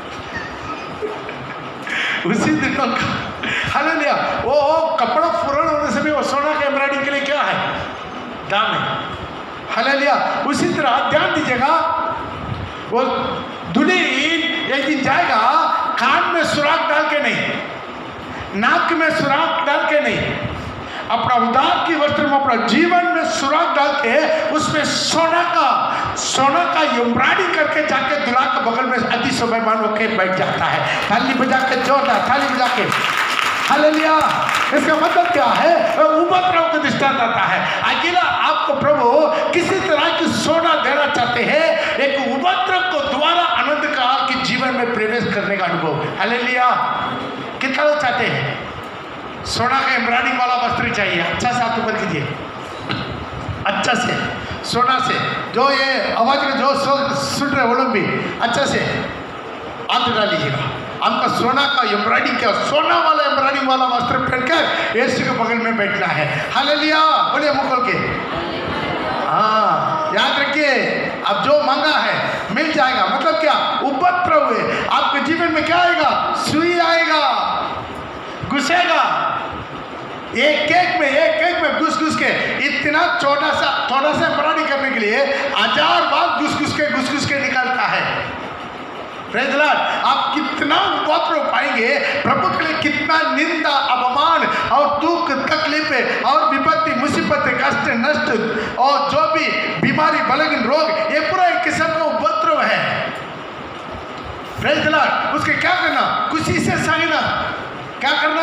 उसी दिन हालेलुया। वो कपड़ा पुराना होने से भी वो सोना के एम्ब्रॉयडरिंग के लिए क्या है, दाम है, हालेलुया। उसी तरह ध्यान दीजिएगा, वो दुल्हन एक दिन जाएगा, कान में सुराख डाल के नहीं, नाक में सुराख डाल के नहीं, अपना उदार की वस्त्र में अपना जीवन में सुराख डाल के उसमें सोना का सोना का एम्ब्रॉयडरी करके जाके दुल्हा के बगल में अति शोभायमान होकर बैठ जाता है, थाली बजा के, जोरदार थाली बजा के, हालेलुया। इसका मतलब क्या है, उपद्रव का दृष्टांत आता है। अकेला आपको प्रभु किसी तरह की सोना देना चाहते हैं, एक उपद्रव को द्वारा आनंद का आपके जीवन में प्रवेश करने का अनुभव, हालेलुया। कितना लोग चाहते हैं सोना का एम्ब्रॉयडरिंग वाला वस्त्र चाहिए, अच्छा से हाथ ऊपर कीजिए, अच्छा से सोना से, जो ये आवाज में जो सुन रहे वो लोग भी अच्छा से हाथ उठा लीजिएगा। हमका सोना का एम्ब्रॉयडरिंग क्या, सोना वाला एम्ब्रॉयडरिंग वाला वस्त्र पहनकर यीशु के बगल में बैठना है, हालेलुया। बोलिए मुंह खोल के, हाँ याद रखिए, अब जो मांगा है मिल जाएगा। मतलब क्या, उपद्रव हुए आपके जीवन में क्या आएगा, सुई आएगा, घुसेगा, एक केक में एक केक में घुस घुस के, इतना छोटा सा थोड़ा सा एम्ब्रॉयडरी करने के लिए हजार बार घुस घुस के घुस घुस के निकलता है। Praise the lord. आप कितना उपद्रव पाएंगे, प्रभु के लिए कितना निंदा, अपमान और दुख, तकलीफ और विपत्ति, मुसीबत, कष्ट, नष्ट और जो भी बीमारी, बलगन, रोग, ये पूरा एक किस्म का उपद्रव है। Praise the lord. उसके क्या करना, खुशी से सहना। क्या करना,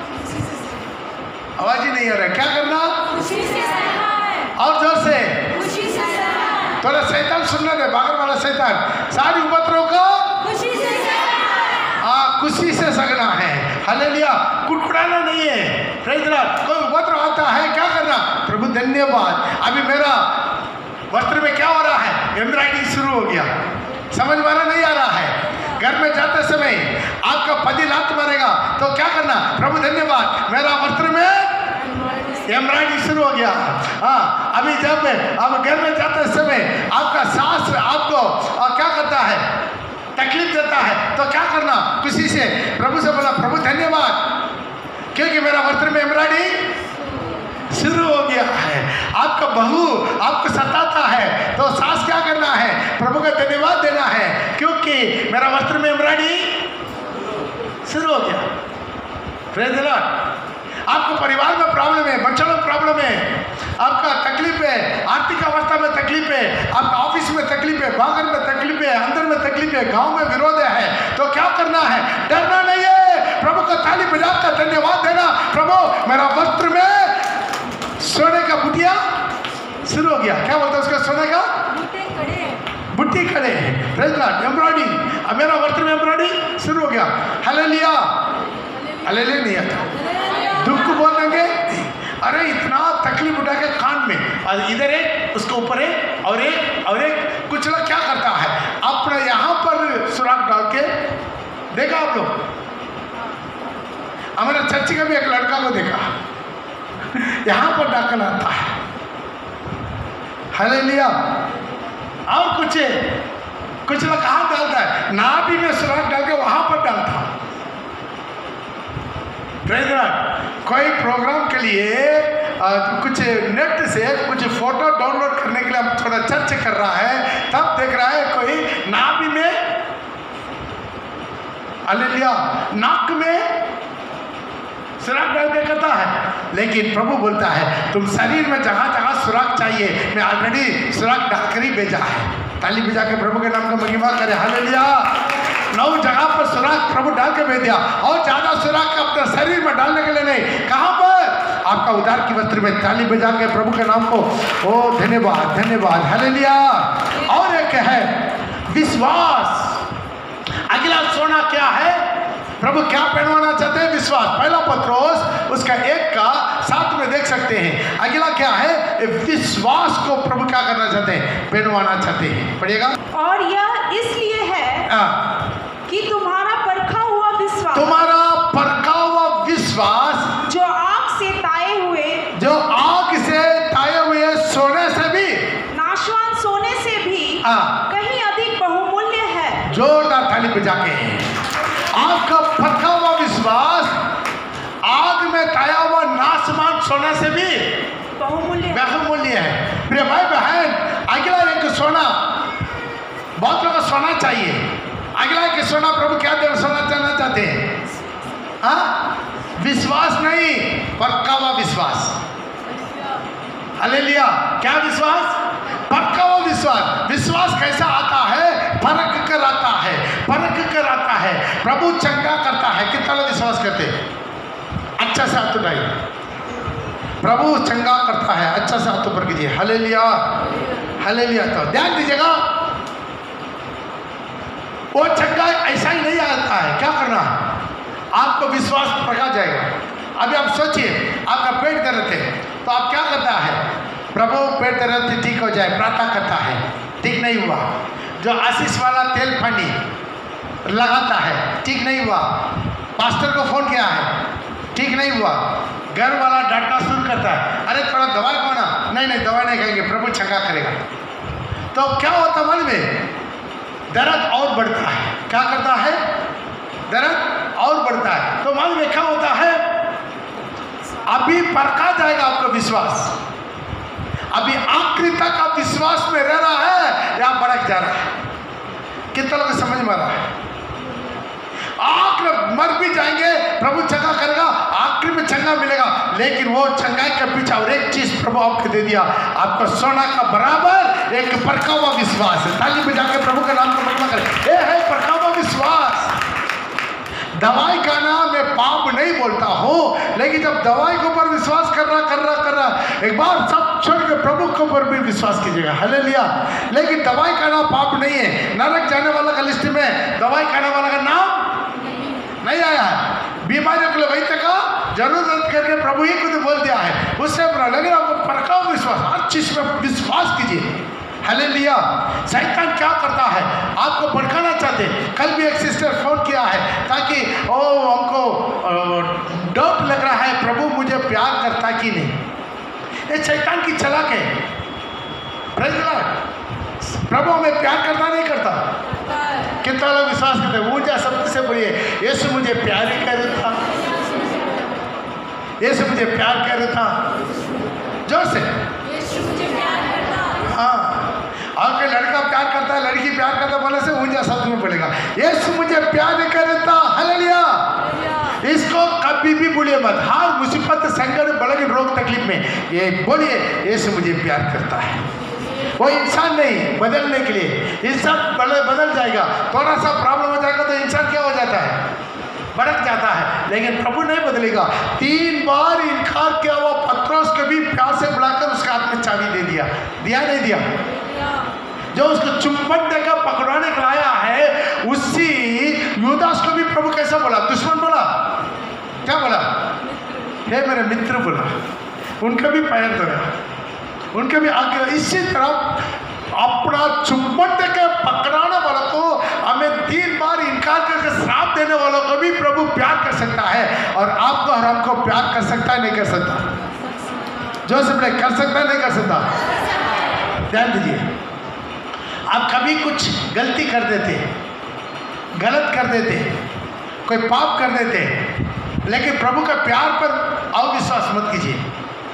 आवाज ही नहीं आ रहा, क्या करना, खुशी से सहना है। और जोर से, खुशी से सहना है। थोड़ा शैतान सुनना दे, बाहर वाला शैतान, सारी उपद्रव को खुशी से सहना है। हाँ, खुशी से सहना है, हालेलुया। कुटकुटाना नहीं है। Praise the lord. कोई उपद्रव आता है, क्या करना, प्रभु धन्यवाद, अभी मेरा वस्त्र में क्या हो रहा है, एम्ब्रॉयडरिंग शुरू हो गया, समझ में नहीं आ रहा है। घर में जाते समय आपका पति लात मारेगा तो क्या करना, प्रभु धन्यवाद, मेरा वस्त्र में एम्ब्रॉयडरी शुरू हो गया। हाँ, अभी जब आप घर में जाते समय आपका सास आपको आ, क्या करता है, तकलीफ देता है, तो क्या करना, खुशी से प्रभु से बोला, प्रभु धन्यवाद, क्योंकि मेरा वस्त्र में एम्ब्रॉयडरी शुरू हो गया है। आपका बहू आपको सताता है तो सास क्या करना है, प्रभु का धन्यवाद देना है, क्योंकि मेरा वस्त्र में एम्ब्रॉयडरी शुरू हो गया। Praise the lord. आपको परिवार में प्रॉब्लम है, बच्चों में प्रॉब्लम है, आपका तकलीफ है, आर्थिक अवस्था में तकलीफ है, आपका ऑफिस में तकलीफ है, बाहर में तकलीफ है, अंदर में तकलीफ है, गांव में विरोध है, तो क्या करना है, डरना नहीं है, प्रभु का ताली बजाकर धन्यवाद देना, प्रभु मेरा वस्त्र में सोने का बुटिया शुरू हो गया। क्या बोलते हैं उसका, सोने का बुट्टी खड़े हैं। Praise the Lord. एम्ब्रॉयडरिंग, अब मेरा वस्त्र में एम्ब्रॉयडरिंग शुरू हो गया, हालेलुया। हालेलुया नहीं आता, दुख को बोल देंगे, अरे इतना तकलीफ उठा के कान में, और इधर एक, उसके ऊपर एक, और एक और एक। कुछ लोग क्या करता है, अपने यहाँ पर सुराख डाल के, देखा आप लोग, हमारे चर्च का भी एक लड़का को देखा, यहाँ पर डाकन आता है, हालेलुया। और कुछ कुछ लोग कहाँ डालता है, नाभि में सुराख डाल के वहां पर डालता। Praise the lord. कोई प्रोग्राम के लिए आ, कुछ नेट से कुछ फोटो डाउनलोड करने के लिए हम थोड़ा चर्च कर रहा है, तब देख रहा है कोई नाभि में, हालेलुया, नाक में सुराख डाल के करता है। लेकिन प्रभु बोलता है, तुम शरीर में जहाँ जहाँ सुराख चाहिए, मैं ऑलरेडी सुराख डालकर ही भेजा है। ताली बजा के प्रभु के नाम का महिमा करे, हालेलुया। नौ जगह पर सुराख प्रभु डाल के भेज दिया, और ज्यादा सुराख अपने शरीर में डालने के लिए नहीं। कहाँ पर, आपका उदार की वस्त्र में। ताली बजा के प्रभु के नाम को, ओ धन्यवाद धन्यवाद, हालेलुया। और एक है विश्वास। अगला सोना क्या है, प्रभु क्या पहनवाना चाहते हैं, विश्वास। पहला पत्रोस उसका एक का साथ में देख सकते हैं। अगला क्या है, विश्वास को प्रभु क्या करना चाहते हैं, पहनवाना चाहते हैं। पढ़िएगा। और यह इसलिए है आ, कि तुम्हारा परखा हुआ विश्वास, तुम्हारा परखा हुआ बजा के। आपका पक्का हुआ विश्वास आग में ताया हुआ नाशमान सोना से भी बहुमूल्य बहुमूल्य है। प्रिय भाई बहन, अगला एक सोना, बहुत लोगों को सोना चाहिए, अगला एक सोना प्रभु क्या देना सोना चाहना चाहते हैं? हाँ, विश्वास नहीं, पक्का हुआ विश्वास। हालेलुया। क्या विश्वास? पक्का हुआ विश्वास। विश्वास कैसा आता है? परख कर आता है, परख कर आता है। प्रभु चंगा करता है। कितना लोग विश्वास करते हैं? अच्छा से हाथ उठाइए। प्रभु चंगा करता है, अच्छा से हाथ ऊपर कीजिए। Hallelujah, hallelujah. तो ध्यान दीजिएगा, वो चंगा ऐसा ही नहीं आता है। क्या करना है? आपको विश्वास पका जाएगा। अभी आप सोचिए, आपका पेट दर्द है तो आप क्या करता है? प्रभु पेट दर्द ठीक हो जाए, प्रार्थना करता है, ठीक नहीं हुआ। जो आशीष वाला तेल पानी लगाता है, ठीक नहीं हुआ। पास्टर को फोन किया है, ठीक नहीं हुआ। घर वाला डांटना शुरू करता है, अरे थोड़ा दवाई खाओ ना। नहीं नहीं दवाई नहीं खाएंगे, प्रभु चंगा करेगा। तो क्या होता मन में? दर्द और बढ़ता है। क्या करता है? दर्द और बढ़ता है। तो मन में क्या होता है? अभी परखा जाएगा आपका विश्वास। अभी आखिरी तक आप विश्वास में रह रहा है या भड़क जा रहा है? कितना लोग समझ में आ रहा है? आखिर मर भी जाएंगे, प्रभु चंगा करेगा, आखिर में चंगा मिलेगा। लेकिन वो चंगाई के पीछे और एक चीज प्रभु आपको दे दिया, आपका सोना का बराबर एक परखा हुआ विश्वास है। ताली बजा के प्रभु का नाम को महिमा करें। ये है परखा हुआ विश्वास। दवाई का नाम मैं पाप नहीं बोलता हूँ, लेकिन जब दवाई के ऊपर विश्वास कर रहा कर रहा कर रहा एक बार सब छोड़ के प्रभु के ऊपर भी विश्वास कीजिएगा। हालेलुया। लेकिन दवाई का नाम पाप नहीं है। नरक जाने वाला का लिस्ट में दवाई खाने वाला का नाम नहीं आया है। बीमारियों के लिए वही तक जरूरत करके प्रभु ही खुद बोल दिया है, उससे बना। लेकिन आपको परखा हुआ विश्वास, हर चीज में विश्वास कीजिए। हालेलुया। शैतान क्या करता है? आपको भड़काना चाहते। कल भी एक सिस्टर फोन किया है ताकि ओ हमको डाउट लग रहा है प्रभु मुझे प्यार करता कि नहीं। ये शैतान की चालाक है। Praise the Lord. प्रभु हमें प्यार करता नहीं करता? कितना लोग विश्वास करते हैं? मुझे शब्द से बोलिए, यीशु मुझे प्यार ही कर रहा था, यीशु मुझे प्यार कर रहा था। जोर से, यीशु मुझे प्यार करता। हाँ, और कोई लड़का प्यार करता है, लड़की प्यार करता है, बोले से ऊंचा शब्द में बोलेगा, यीशु मुझे प्यार करता। हालेलुया। इसको कभी भी बोलिए मत। हर मुसीबत, संकट, बलगन, रोग, तकलीफ में ये बोलिए, यीशु मुझे प्यार करता है। वो इंसान नहीं, बदलने के लिए इंसान बदल जाएगा। थोड़ा सा प्रॉब्लम हो जाएगा तो इंसान क्या हो जाता है? भड़क जाता है। लेकिन प्रभु नहीं बदलेगा। तीन बार इनकार किया हुआ पत्रोस को भी प्यार से बुलाकर उसके हाथ में चाबी दे दिया। दिया नहीं दिया? जो उसको चुंबन देकर पकड़वाने के लाया है, उसी यूदास को भी प्रभु कैसा बोला? दुश्मन बोला? क्या बोला? हे मेरे मित्र बोला। उनका भी पैर धोया, उनके भी आगे। इसी तरह अपना चुंबन देकर पकड़ाने वालों को, हमें तीन बार इनकार करके श्राप देने वालों को भी प्रभु प्यार कर सकता है। और आपको और हमको प्यार कर सकता है, नहीं कर सकता? जो सबने कर सकता है, नहीं कर सकता? ध्यान दीजिए, आप कभी कुछ गलती कर देते, गलत कर देते, कोई पाप कर देते, लेकिन प्रभु का प्यार पर अविश्वास मत कीजिए।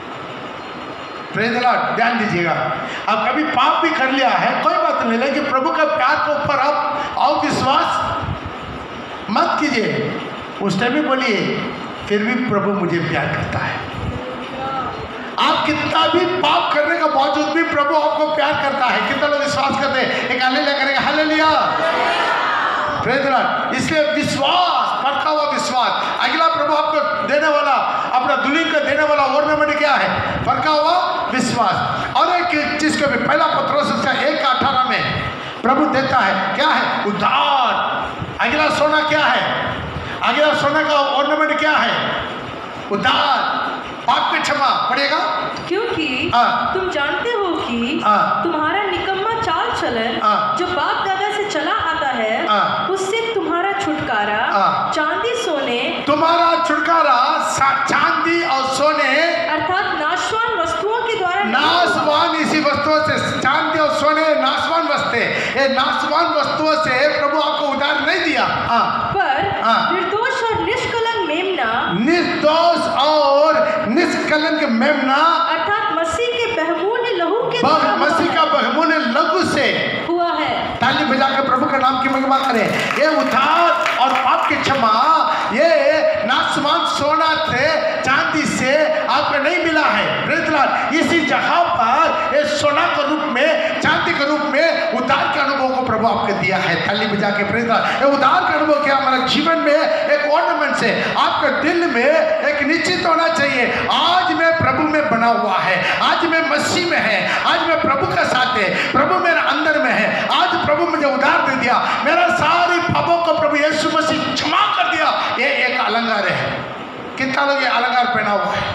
Praise the lord. ध्यान दीजिएगा, आप कभी पाप भी कर लिया है, कोई बात नहीं, लेकिन प्रभु का प्यार के ऊपर आप अविश्वास मत कीजिए। उस टाइम भी बोलिए, फिर भी प्रभु मुझे प्यार करता है। आप कितना भी पाप करने का बावजूद भी प्रभु आपको प्यार करता है। कितना लोग विश्वास करते हैं? एक हालेलुया करेंगे। हालेलुया। Praise the lord. इसलिए विश्वास, परखा हुआ विश्वास। अगला प्रभु आपको देने वाला, अपना दुल्हन को देने वाला ऑर्नामेंट क्या है? परखा हुआ विश्वास। और एक चीज को भी पहला पत्रोस उसका एक अठारह में प्रभु देता है, क्या है? उद्धार। अगला सोना क्या है? अगला सोना का ऑर्नामेंट क्या है? उद्धार, पाप की क्षमा। पड़ेगा क्योंकि आ, तुम जानते हो कि आ, तुम्हारा निकम्मा चाल चलन आ, जो बाप दादा से चला आता है, आ, उससे तुम्हारा छुटकारा आ, चांदी सोने, तुम्हारा छुटकारा चांदी और सोने अर्थात नाशवान वस्तुओं के द्वारा नहीं हुआ। नाशवान इसी वस्तुओं से, चांदी और सोने नाशवान वस्तु वास्ते ये नाशवान वस्तुओं से प्रभु आपको उधार नहीं दिया। हाँ, पर हाँ। निर्दोष और निष्कलंक मेमना, निर्दोष और निष्कलंक मेमना अर्थात मसीह के बहमूल्य लहू के बह- द्वारा हुआ मसीह का है। बहुमूल्य लहू से हुआ है। ताली बजा के प्रभु का नाम की महिमा करें। ये उद्धार और पाप की क्षमा ये नाशवान सोना थे चांदी से आपको नहीं मिला है। Praise lord. इसी जगह पर ये सोना के रूप में चांदी के रूप में उद्धार के अनुभव को प्रभु आपको दिया है। ताली बजा के प्रेज़ लॉर्ड। ये उद्धार का अनुभव क्या हमारे जीवन में एक ऑर्नामेंट से आपके दिल में एक निश्चित होना चाहिए, आज मैं प्रभु में बना हुआ है, आज मैं मसीह में है, आज मैं प्रभु के साथ है, प्रभु मेरे अंदर में है, आज प्रभु मुझे उधार दे दिया, मेरा सारी पापों को प्रभु यीशु मसीह क्षमा कर दिया। ये एक अलंकार है। कितना लोग ये अलंकार पहना हुआ है?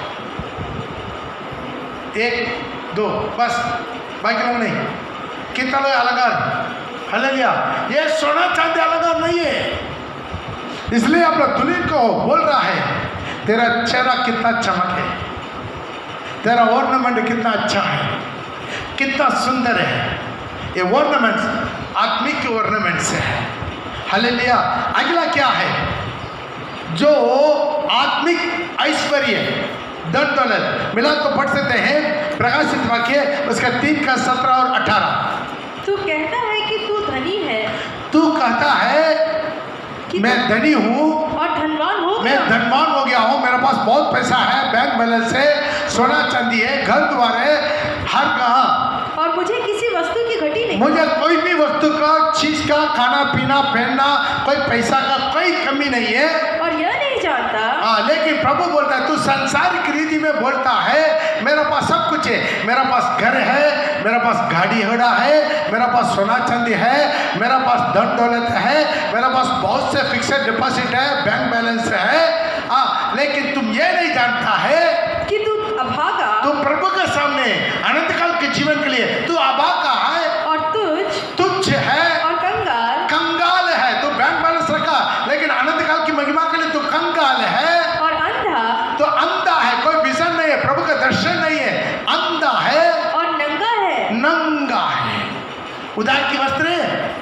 एक दो बस, बाकी लोग नहीं। कितना लोग अलंकार? हालेलुया। ये सोना चांदी अलंकार नहीं है। इसलिए अपना दुल्हन को बोल रहा है तेरा चेहरा कितना चमक है, तेरा ऑर्नामेंट कितना अच्छा है, कितना सुंदर है। ये ऑर्नामेंट्स आत्मिक के ऑर्नामेंट्स है। हालेलुया। अगला क्या है? जो आत्मिक ऐश्वर्य धन दौलत मिला तो पढ़ सकते हैं प्रकाशित वाक्य उसका तीन का सत्रह और अठारह। तू कहता है कि तू धनी है, तू कहता है कि मैं धनी हूँ, और धनवान हो मैं गया। धनवान हो गया हूँ, मेरे पास बहुत पैसा है, बैंक बैलेंस है, सोना चांदी है, घर द्वार है, हर कहाँ, और मुझे किसी वस्तु की घटी नहीं। मुझे कोई भी वस्तु का चीज का खाना पीना पहनना कोई पैसा का कोई कमी नहीं है। और यह नहीं जानता हाँ, लेकिन प्रभु बोलता है तू संसारिक रीति में बोलता है मेरे पास सब कुछ है, मेरा पास घर है, मेरा पास गाड़ी घोड़ा है, मेरा पास सोना चांदी है, मेरा पास धन दौलत है, मेरा पास बहुत से फिक्सेड डिपॉजिट है, बैंक बैलेंस है। हाँ, लेकिन तुम ये नहीं जानता है कि तू अभागा तू प्रभु के सामने अनंत काल के जीवन के लिए तू अभागा है और तुझ तुच्छ है और कंगाल कंगाल है। तू बैंक बैलेंस रखा लेकिन अनंत काल की महिमा के लिए तू कंगाल है और अंधा तो अंधा है, कोई विजन नहीं है, प्रभु का दर्शन नहीं है, अंधा है और नंगा है। नंगा है। उधार की वस्त्र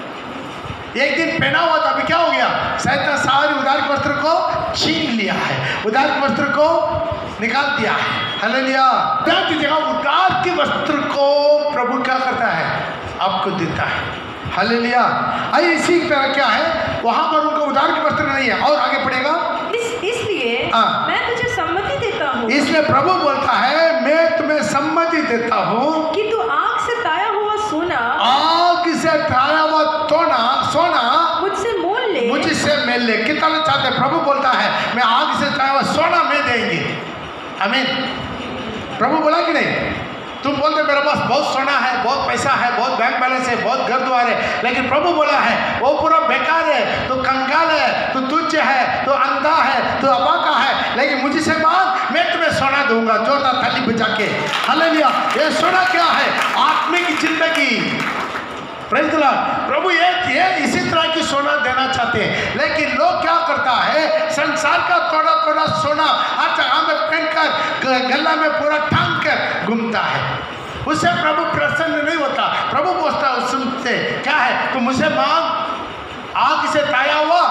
एक दिन पहना हुआ था, अभी क्या हो गया? शैतान सारी उधार के वस्त्र को छीन लिया है, उधार के वस्त्र को निकाल दिया है। हालेलुया। उधार की जगह उधार के वस्त्र को प्रभु क्या करता है? आपको देता है। हालेलुया। आई इसी तरह क्या है वहां पर उनको उधार के वस्त्र नहीं है। और आगे पढ़ेगा इस इसलिए हाँ। मैं तुझे सम्मति देता हूँ इसलिए प्रभु बोलता है मैं तुम्हें सम्मति देता हूँ कि तू आग से ताया हुआ सोना आग से ताया हुआ सोना सोना मुझसे मोल ले। मुझसे मिल ले। कितना लोग चाहते हैं? प्रभु बोलता है मैं आग से ताया हुआ सोना मैं देंगे। आमीन। प्रभु बोला कि नहीं? तुम बोलते मेरे पास बहुत सोना है, बहुत पैसा है, बहुत बैंक बैलेंस है, बहुत घर द्वार है, लेकिन प्रभु बोला है वो पूरा बेकार है, तो कंगाल है, तो तुच्छ है, तो अंधा है, तो अबाका है, लेकिन मुझसे मांग मैं तुम्हें सोना दूंगा। जोरदार ताली बजा के हालेलुया। ये सोना क्या है? आत्मिक जिंदगी। Praise the Lord. प्रभु ये ये इसी तरह की सोना देना चाहते हैं, लेकिन लोग क्या करता है? संसार का थोड़ा थोड़ा सोना हर जगह में पहनकर गला में पूरा टांग कर घूमता है, उससे प्रभु प्रसन्न नहीं होता। प्रभु पूछता है सुनते क्या है? तो मुझे मांग, आग से ताया हुआ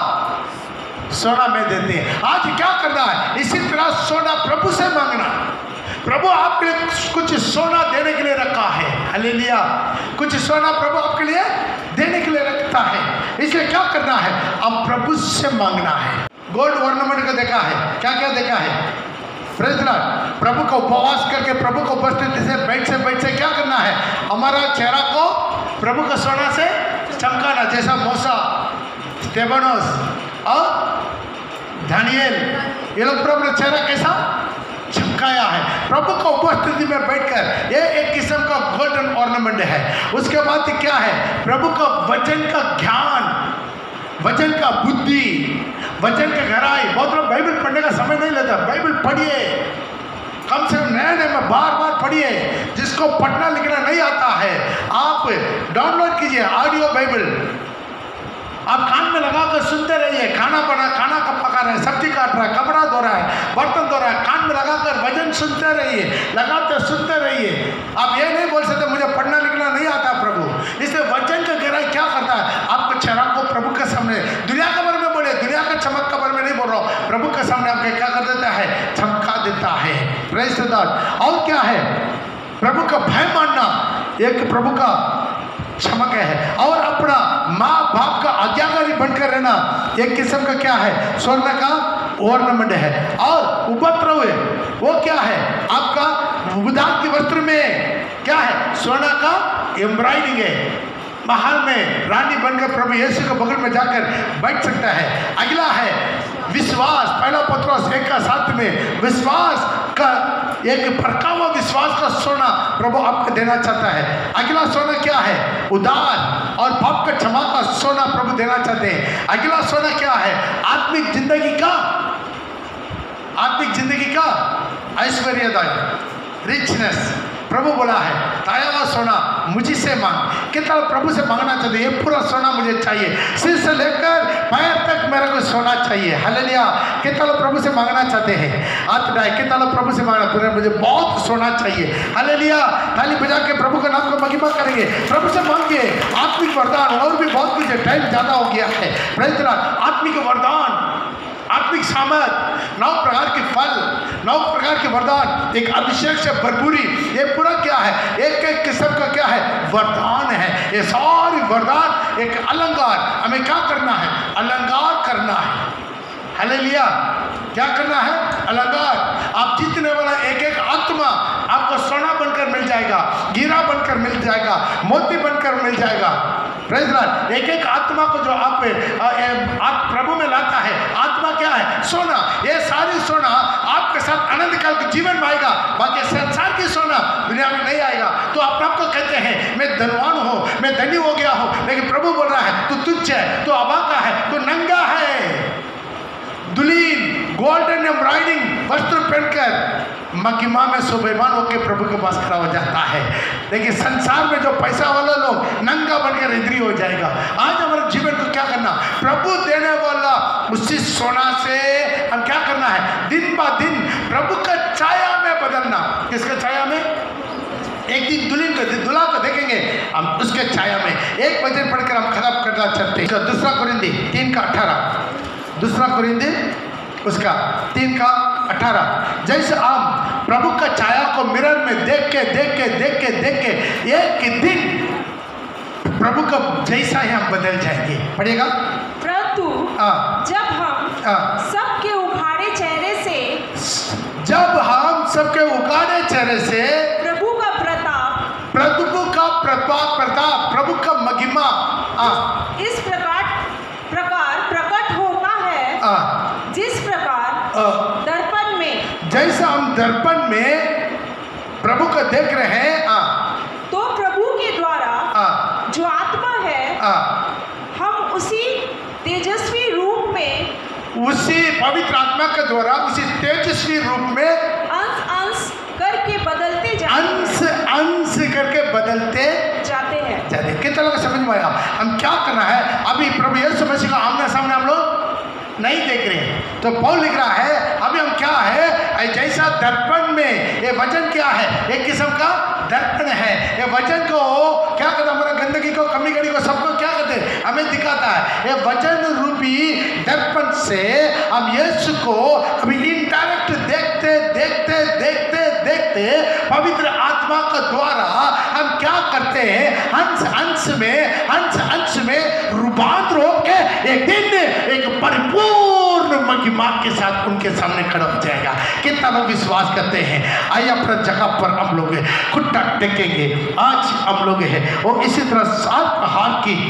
सोना में देते हैं। आज क्या करना है? इसी तरह सोना प्रभु से मांगना। प्रभु आपके लिए कुछ सोना देने के लिए रखा है। हालेलुया। कुछ सोना प्रभु आपके लिए देने के लिए रखता है, इसलिए क्या करना है? अब प्रभु से मांगना है। गोल्ड ऑर्नामेंट को देखा है, क्या क्या देखा है? Praise the Lord. प्रभु को उपवास करके प्रभु को उपस्थिति से बैठ से बैठ से क्या करना है? हमारा चेहरा को प्रभु का सोना से चमकाना, जैसा मूसा, स्टेफनोस और दानियेल, ये लोग प्रभु ने चेहरा कैसा चमकाया है? प्रभु को उपस्थिति में बैठकर। ये एक किस्म का गोल्डन ऑर्नामेंट है। उसके बाद क्या है? प्रभु का वचन का ज्ञान, वचन का बुद्धि, वचन का गहराई। बहुत लोग बाइबल पढ़ने का समय नहीं लेता। बाइबल पढ़िए, कम से कम नए नए में बार बार पढ़िए। जिसको पढ़ना लिखना नहीं आता है आप डाउनलोड कीजिए ऑडियो बाइबल, आप कान में लगाकर सुनते रहिए। खाना बना खाना कब पका रहे हैं, सब्जी काट रहा है, कपड़ा धो रहा है, बर्तन धो रहा है, कान में लगाकर भजन सुनते रहिए, लगाते सुनते रहिए। आप ये नहीं बोल सकते मुझे पढ़ना लिखना नहीं आता प्रभु। इसलिए वचन का चमक के बारे में नहीं बोल रहा हूँ, प्रभु के सामने आपके क्या कर देता है, चमका देता है। Praise the lord. और क्या है, प्रभु का भय मानना एक प्रभु का चमक है। और अपना माँ बाप का आज्ञाकारी बनकर रहना एक किस्म का क्या है, स्वर्ण का ऑर्नामेंट है। और उपद्रव वो क्या है, आपका उदार के वस्त्र में क्या है, स्वर्ण का एम्ब्रॉयडिंग है। महल में रानी बनकर प्रभु यीशु के बगल में जाकर बैठ सकता है। अगला है विश्वास, पहला पत्रोस एक का साथ में विश्वास का एक भड़का हुआ विश्वास का सोना प्रभु आपको देना चाहता है। अगला सोना क्या है, उदार और पाप का क्षमा का सोना प्रभु देना चाहते हैं। अगला सोना क्या है, आत्मिक जिंदगी का, आत्मिक जिंदगी का ऐश्वर्यदाय, रिचनेस। प्रभु बोला है ताया हुआ सोना मुझी से मांग। कितना प्रभु से मांगना चाहते हैं, ये पूरा सोना मुझे चाहिए, सिर से लेकर पैर तक मेरे को सोना चाहिए। हालेलुया। कितना लोग प्रभु से मांगना चाहते हैं, हाथ उठाए। कितना लोग प्रभु से मांगना, तुरंत मुझे बहुत सोना चाहिए। हालेलुया। ताली बजा के प्रभु का नाम को महिमा करेंगे। प्रभु से मांगिए आत्मिक वरदान, और भी बहुत कुछ है, टाइम ज़्यादा हो गया है। Praise the lord. आत्मिक वरदान, आत्मिक सामर्थ, नौ प्रकार के फल, नौ प्रकार के वरदान, एक अभिषेक से भरपूरी, ये पूरा क्या है, एक एक किस्म का क्या है, वरदान है। ये सारी वरदान एक अलंकार, हमें क्या करना है, अलंकार करना है। हालेलुया। क्या करना है, अलंकार। आप जीतने वाला एक एक आत्मा आपको सोना बनकर मिल जाएगा, हीरा बनकर मिल जाएगा, मोती बनकर मिल जाएगा। Praise the lord. एक एक आत्मा को जो आप, आप प्रभु में लाता है, आत्मा क्या है, सोना। ये सारी सोना आपके साथ अनंत काल के जीवन में आएगा, बाकी संसार की सोना दुनिया में नहीं आएगा। तो आप आपको कहते हैं मैं धनवान हूँ, मैं धनी हो गया हूँ, लेकिन प्रभु बोल रहा है तू तुच्छ है, तू अभागा है, तू नंगा है। दुलीन गोल्डन एम्ब्रॉयडिंग वस्त्र पहनकर महिमा में शोभायमान होकर प्रभु के पास खड़ा हो जाता है। लेकिन संसार में जो पैसा वाला लोग नंगा बनकर इंद्री हो जाएगा। आज हमारे जीवन को क्या करना, प्रभु देने वाला उसी सोना से हम क्या करना है, दिन ब दिन प्रभु का छाया में बदलना। किसके छाया में, एक दिन दुल्हन को, दुल्हा को देखेंगे हम उसके छाया में। एक वचन पढ़कर हम खत्म करना चाहते हैं। दूसरा कुरिन्दी तीन का अठारह, दूसरा कुरिन्दी उसका तीन का अठारह। जैसे हम प्रभु का छाया को मिरर में देख के देख के देख के देख के एक दिन प्रभु का जैसा ही हम बदल जाएंगे। पढ़िएगा। परंतु जब हम सबके उघाड़े चेहरे से, जब हम सबके उघाड़े चेहरे से प्रभु का प्रताप, प्रभु का प्रताप प्रताप प्रभु का महिमा इस प्रकार प्रकार प्रकट होता है, आ, जिस प्रकार दर्पण में, जैसा हम दर्पण में प्रभु को देख रहे हैं, आ, तो प्रभु के द्वारा आ, जो आत्मा है, आ, हम उसी तेजस्वी रूप में, उसी पवित्र आत्मा के द्वारा उसी तेजस्वी रूप में अंश अंश करके बदलते जाते अंश अंश करके बदलते जाते हैं जाते कितना लोग समझ में आया हम क्या करना है। अभी प्रभु यीशु मसीह का आमने सामने हम लोग नहीं देख रहे हैं, तो पौल लिख रहा है अभी हम क्या है, जैसा दर्पण में, ये वचन क्या है, एक किस्म का दर्पण है। ये वचन को क्या करता, हमारा गंदगी को, कमी कड़ी को, सबको क्या करते हैं, हमें दिखाता है। ये वचन रूपी दर्पण से हम यीशु को अभी इनडायरेक्ट देखते देखते देखते देखते पवित्र आत्मा के द्वारा हम क्या करते हैं, अंश अंश में अंश अंश में रूपांतर होकर एक दिन एक परिपूर्ण महिमा के साथ उनके सामने खड़ा हो जाएगा। कितना लोग विश्वास करते हैं। आइए अपने जगह पर हम लोग खुट्टा टेकेंगे। आज हम लोग हैं और इसी तरह सात पहाड़ की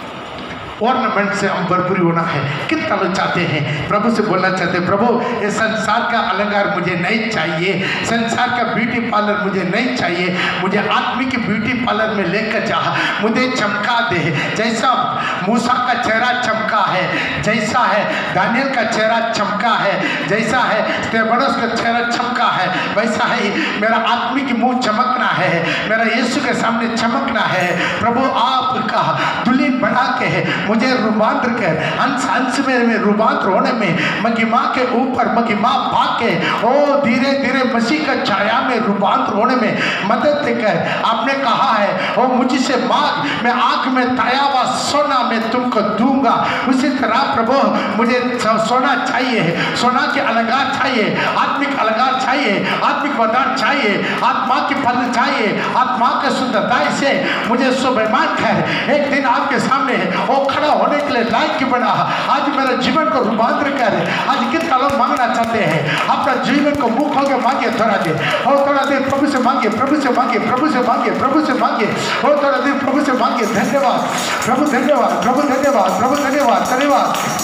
ऑर्नामेंट से हम भरपूर होना है। कितना लोग चाहते हैं, प्रभु से बोलना चाहते हैं, प्रभु ये संसार का अलंकार मुझे नहीं चाहिए, संसार का ब्यूटी पार्लर मुझे नहीं चाहिए, मुझे आत्मिक ब्यूटी पार्लर में लेकर जा, मुझे चमका दे। जैसा मूसा का चेहरा चमका है, जैसा है दानियल का चेहरा चमका है, जैसा है स्तेफनोस का चेहरा चमका है, वैसा ही मेरा आत्मिक मुंह चमकना है, मेरा यीशु के सामने चमकना है। प्रभु आपका दुल्हन बना के है मुझे रूपांतर कर, अंश अंश में, में रूपांतर होने में, महिमा के ऊपर महिमा पाके ओ धीरे धीरे मसीह का छाया में रूपांतर होने में मदद कर। आपने कहा है ओ मुझसे मांग, मैं आंख में ताया हुआ सोना में तुमको दूंगा। दूंगा। उसी तरह प्रभु मुझे सोना चाहिए, सोना के अलंकार चाहिए, आत्मिक अलंकार चाहिए, आत्मिक वरदान चाहिए, आत्मा के फल चाहिए, आत्मा के सुंदरता से मुझे सुबहमान कर एक दिन आपके सामने वो खड़ा होने के लिए लायक बना। आज मेरे जीवन को रूपांतर कर। आज कितना लोग मांगना चाहते हैं अपना जीवन को मुख होकर मांगे, थोड़ा देर और थोड़ा देर प्रभु से मांगे, प्रभु से मांगे, प्रभु से मांगे, प्रभु से मांगे और थोड़ा देर प्रभु से मांगे। धन्यवाद प्रभु, धन्यवाद प्रभु, धन्यवाद प्रभु, धन्यवाद धन्यवाद।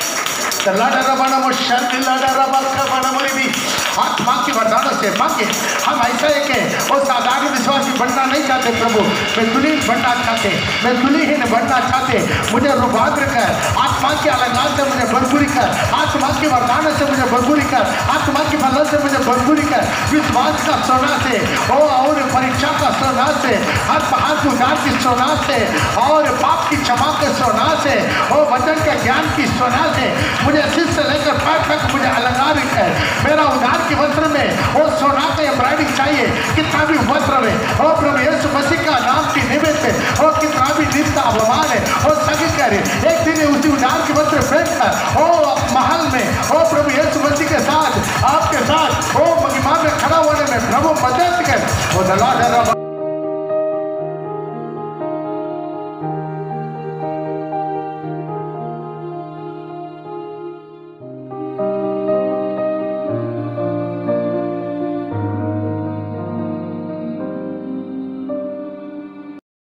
आत्मा की वरदानों से मांगे। हम ऐसा है कि वो साधारण विश्वासी बनना नहीं चाहते प्रभु, मैं दुल्हन बनना चाहते, मैं दुल्हन बनना चाहते। मुझे रूपांतर कर, आत्मा के अलंकार से मुझे भरपूरी कर, आत्मा के वरदानों से मुझे भरपूरी कर, आत्मा के फलों से मुझे भरपूरी कर। विश्वास का सोना से ओ और परीक्षा का सोना से, हर पहाड़ उधार की सोना से और पाप की क्षमा के सोना से, ओ वचन के ज्ञान की सोना से मुझे सिर से लेकर पैर तक मुझे अलंकार है। मेरा उधार के वस्त्र में वो सोना का एम्ब्रॉयडरिंग चाहिए, कितना भी वस्त्र में ओ प्रभु यीशु मसीह का नाम की निमित्त है, ओ कितना भी निंदा अपमान है वो सही करे। एक दिन उसी उधार के वस्त्र पहन कर ओ महल में ओ प्रभु यीशु मसीह के साथ आपके साथ ओ महिमा में खड़ा होने में प्रभु मदद कर। वो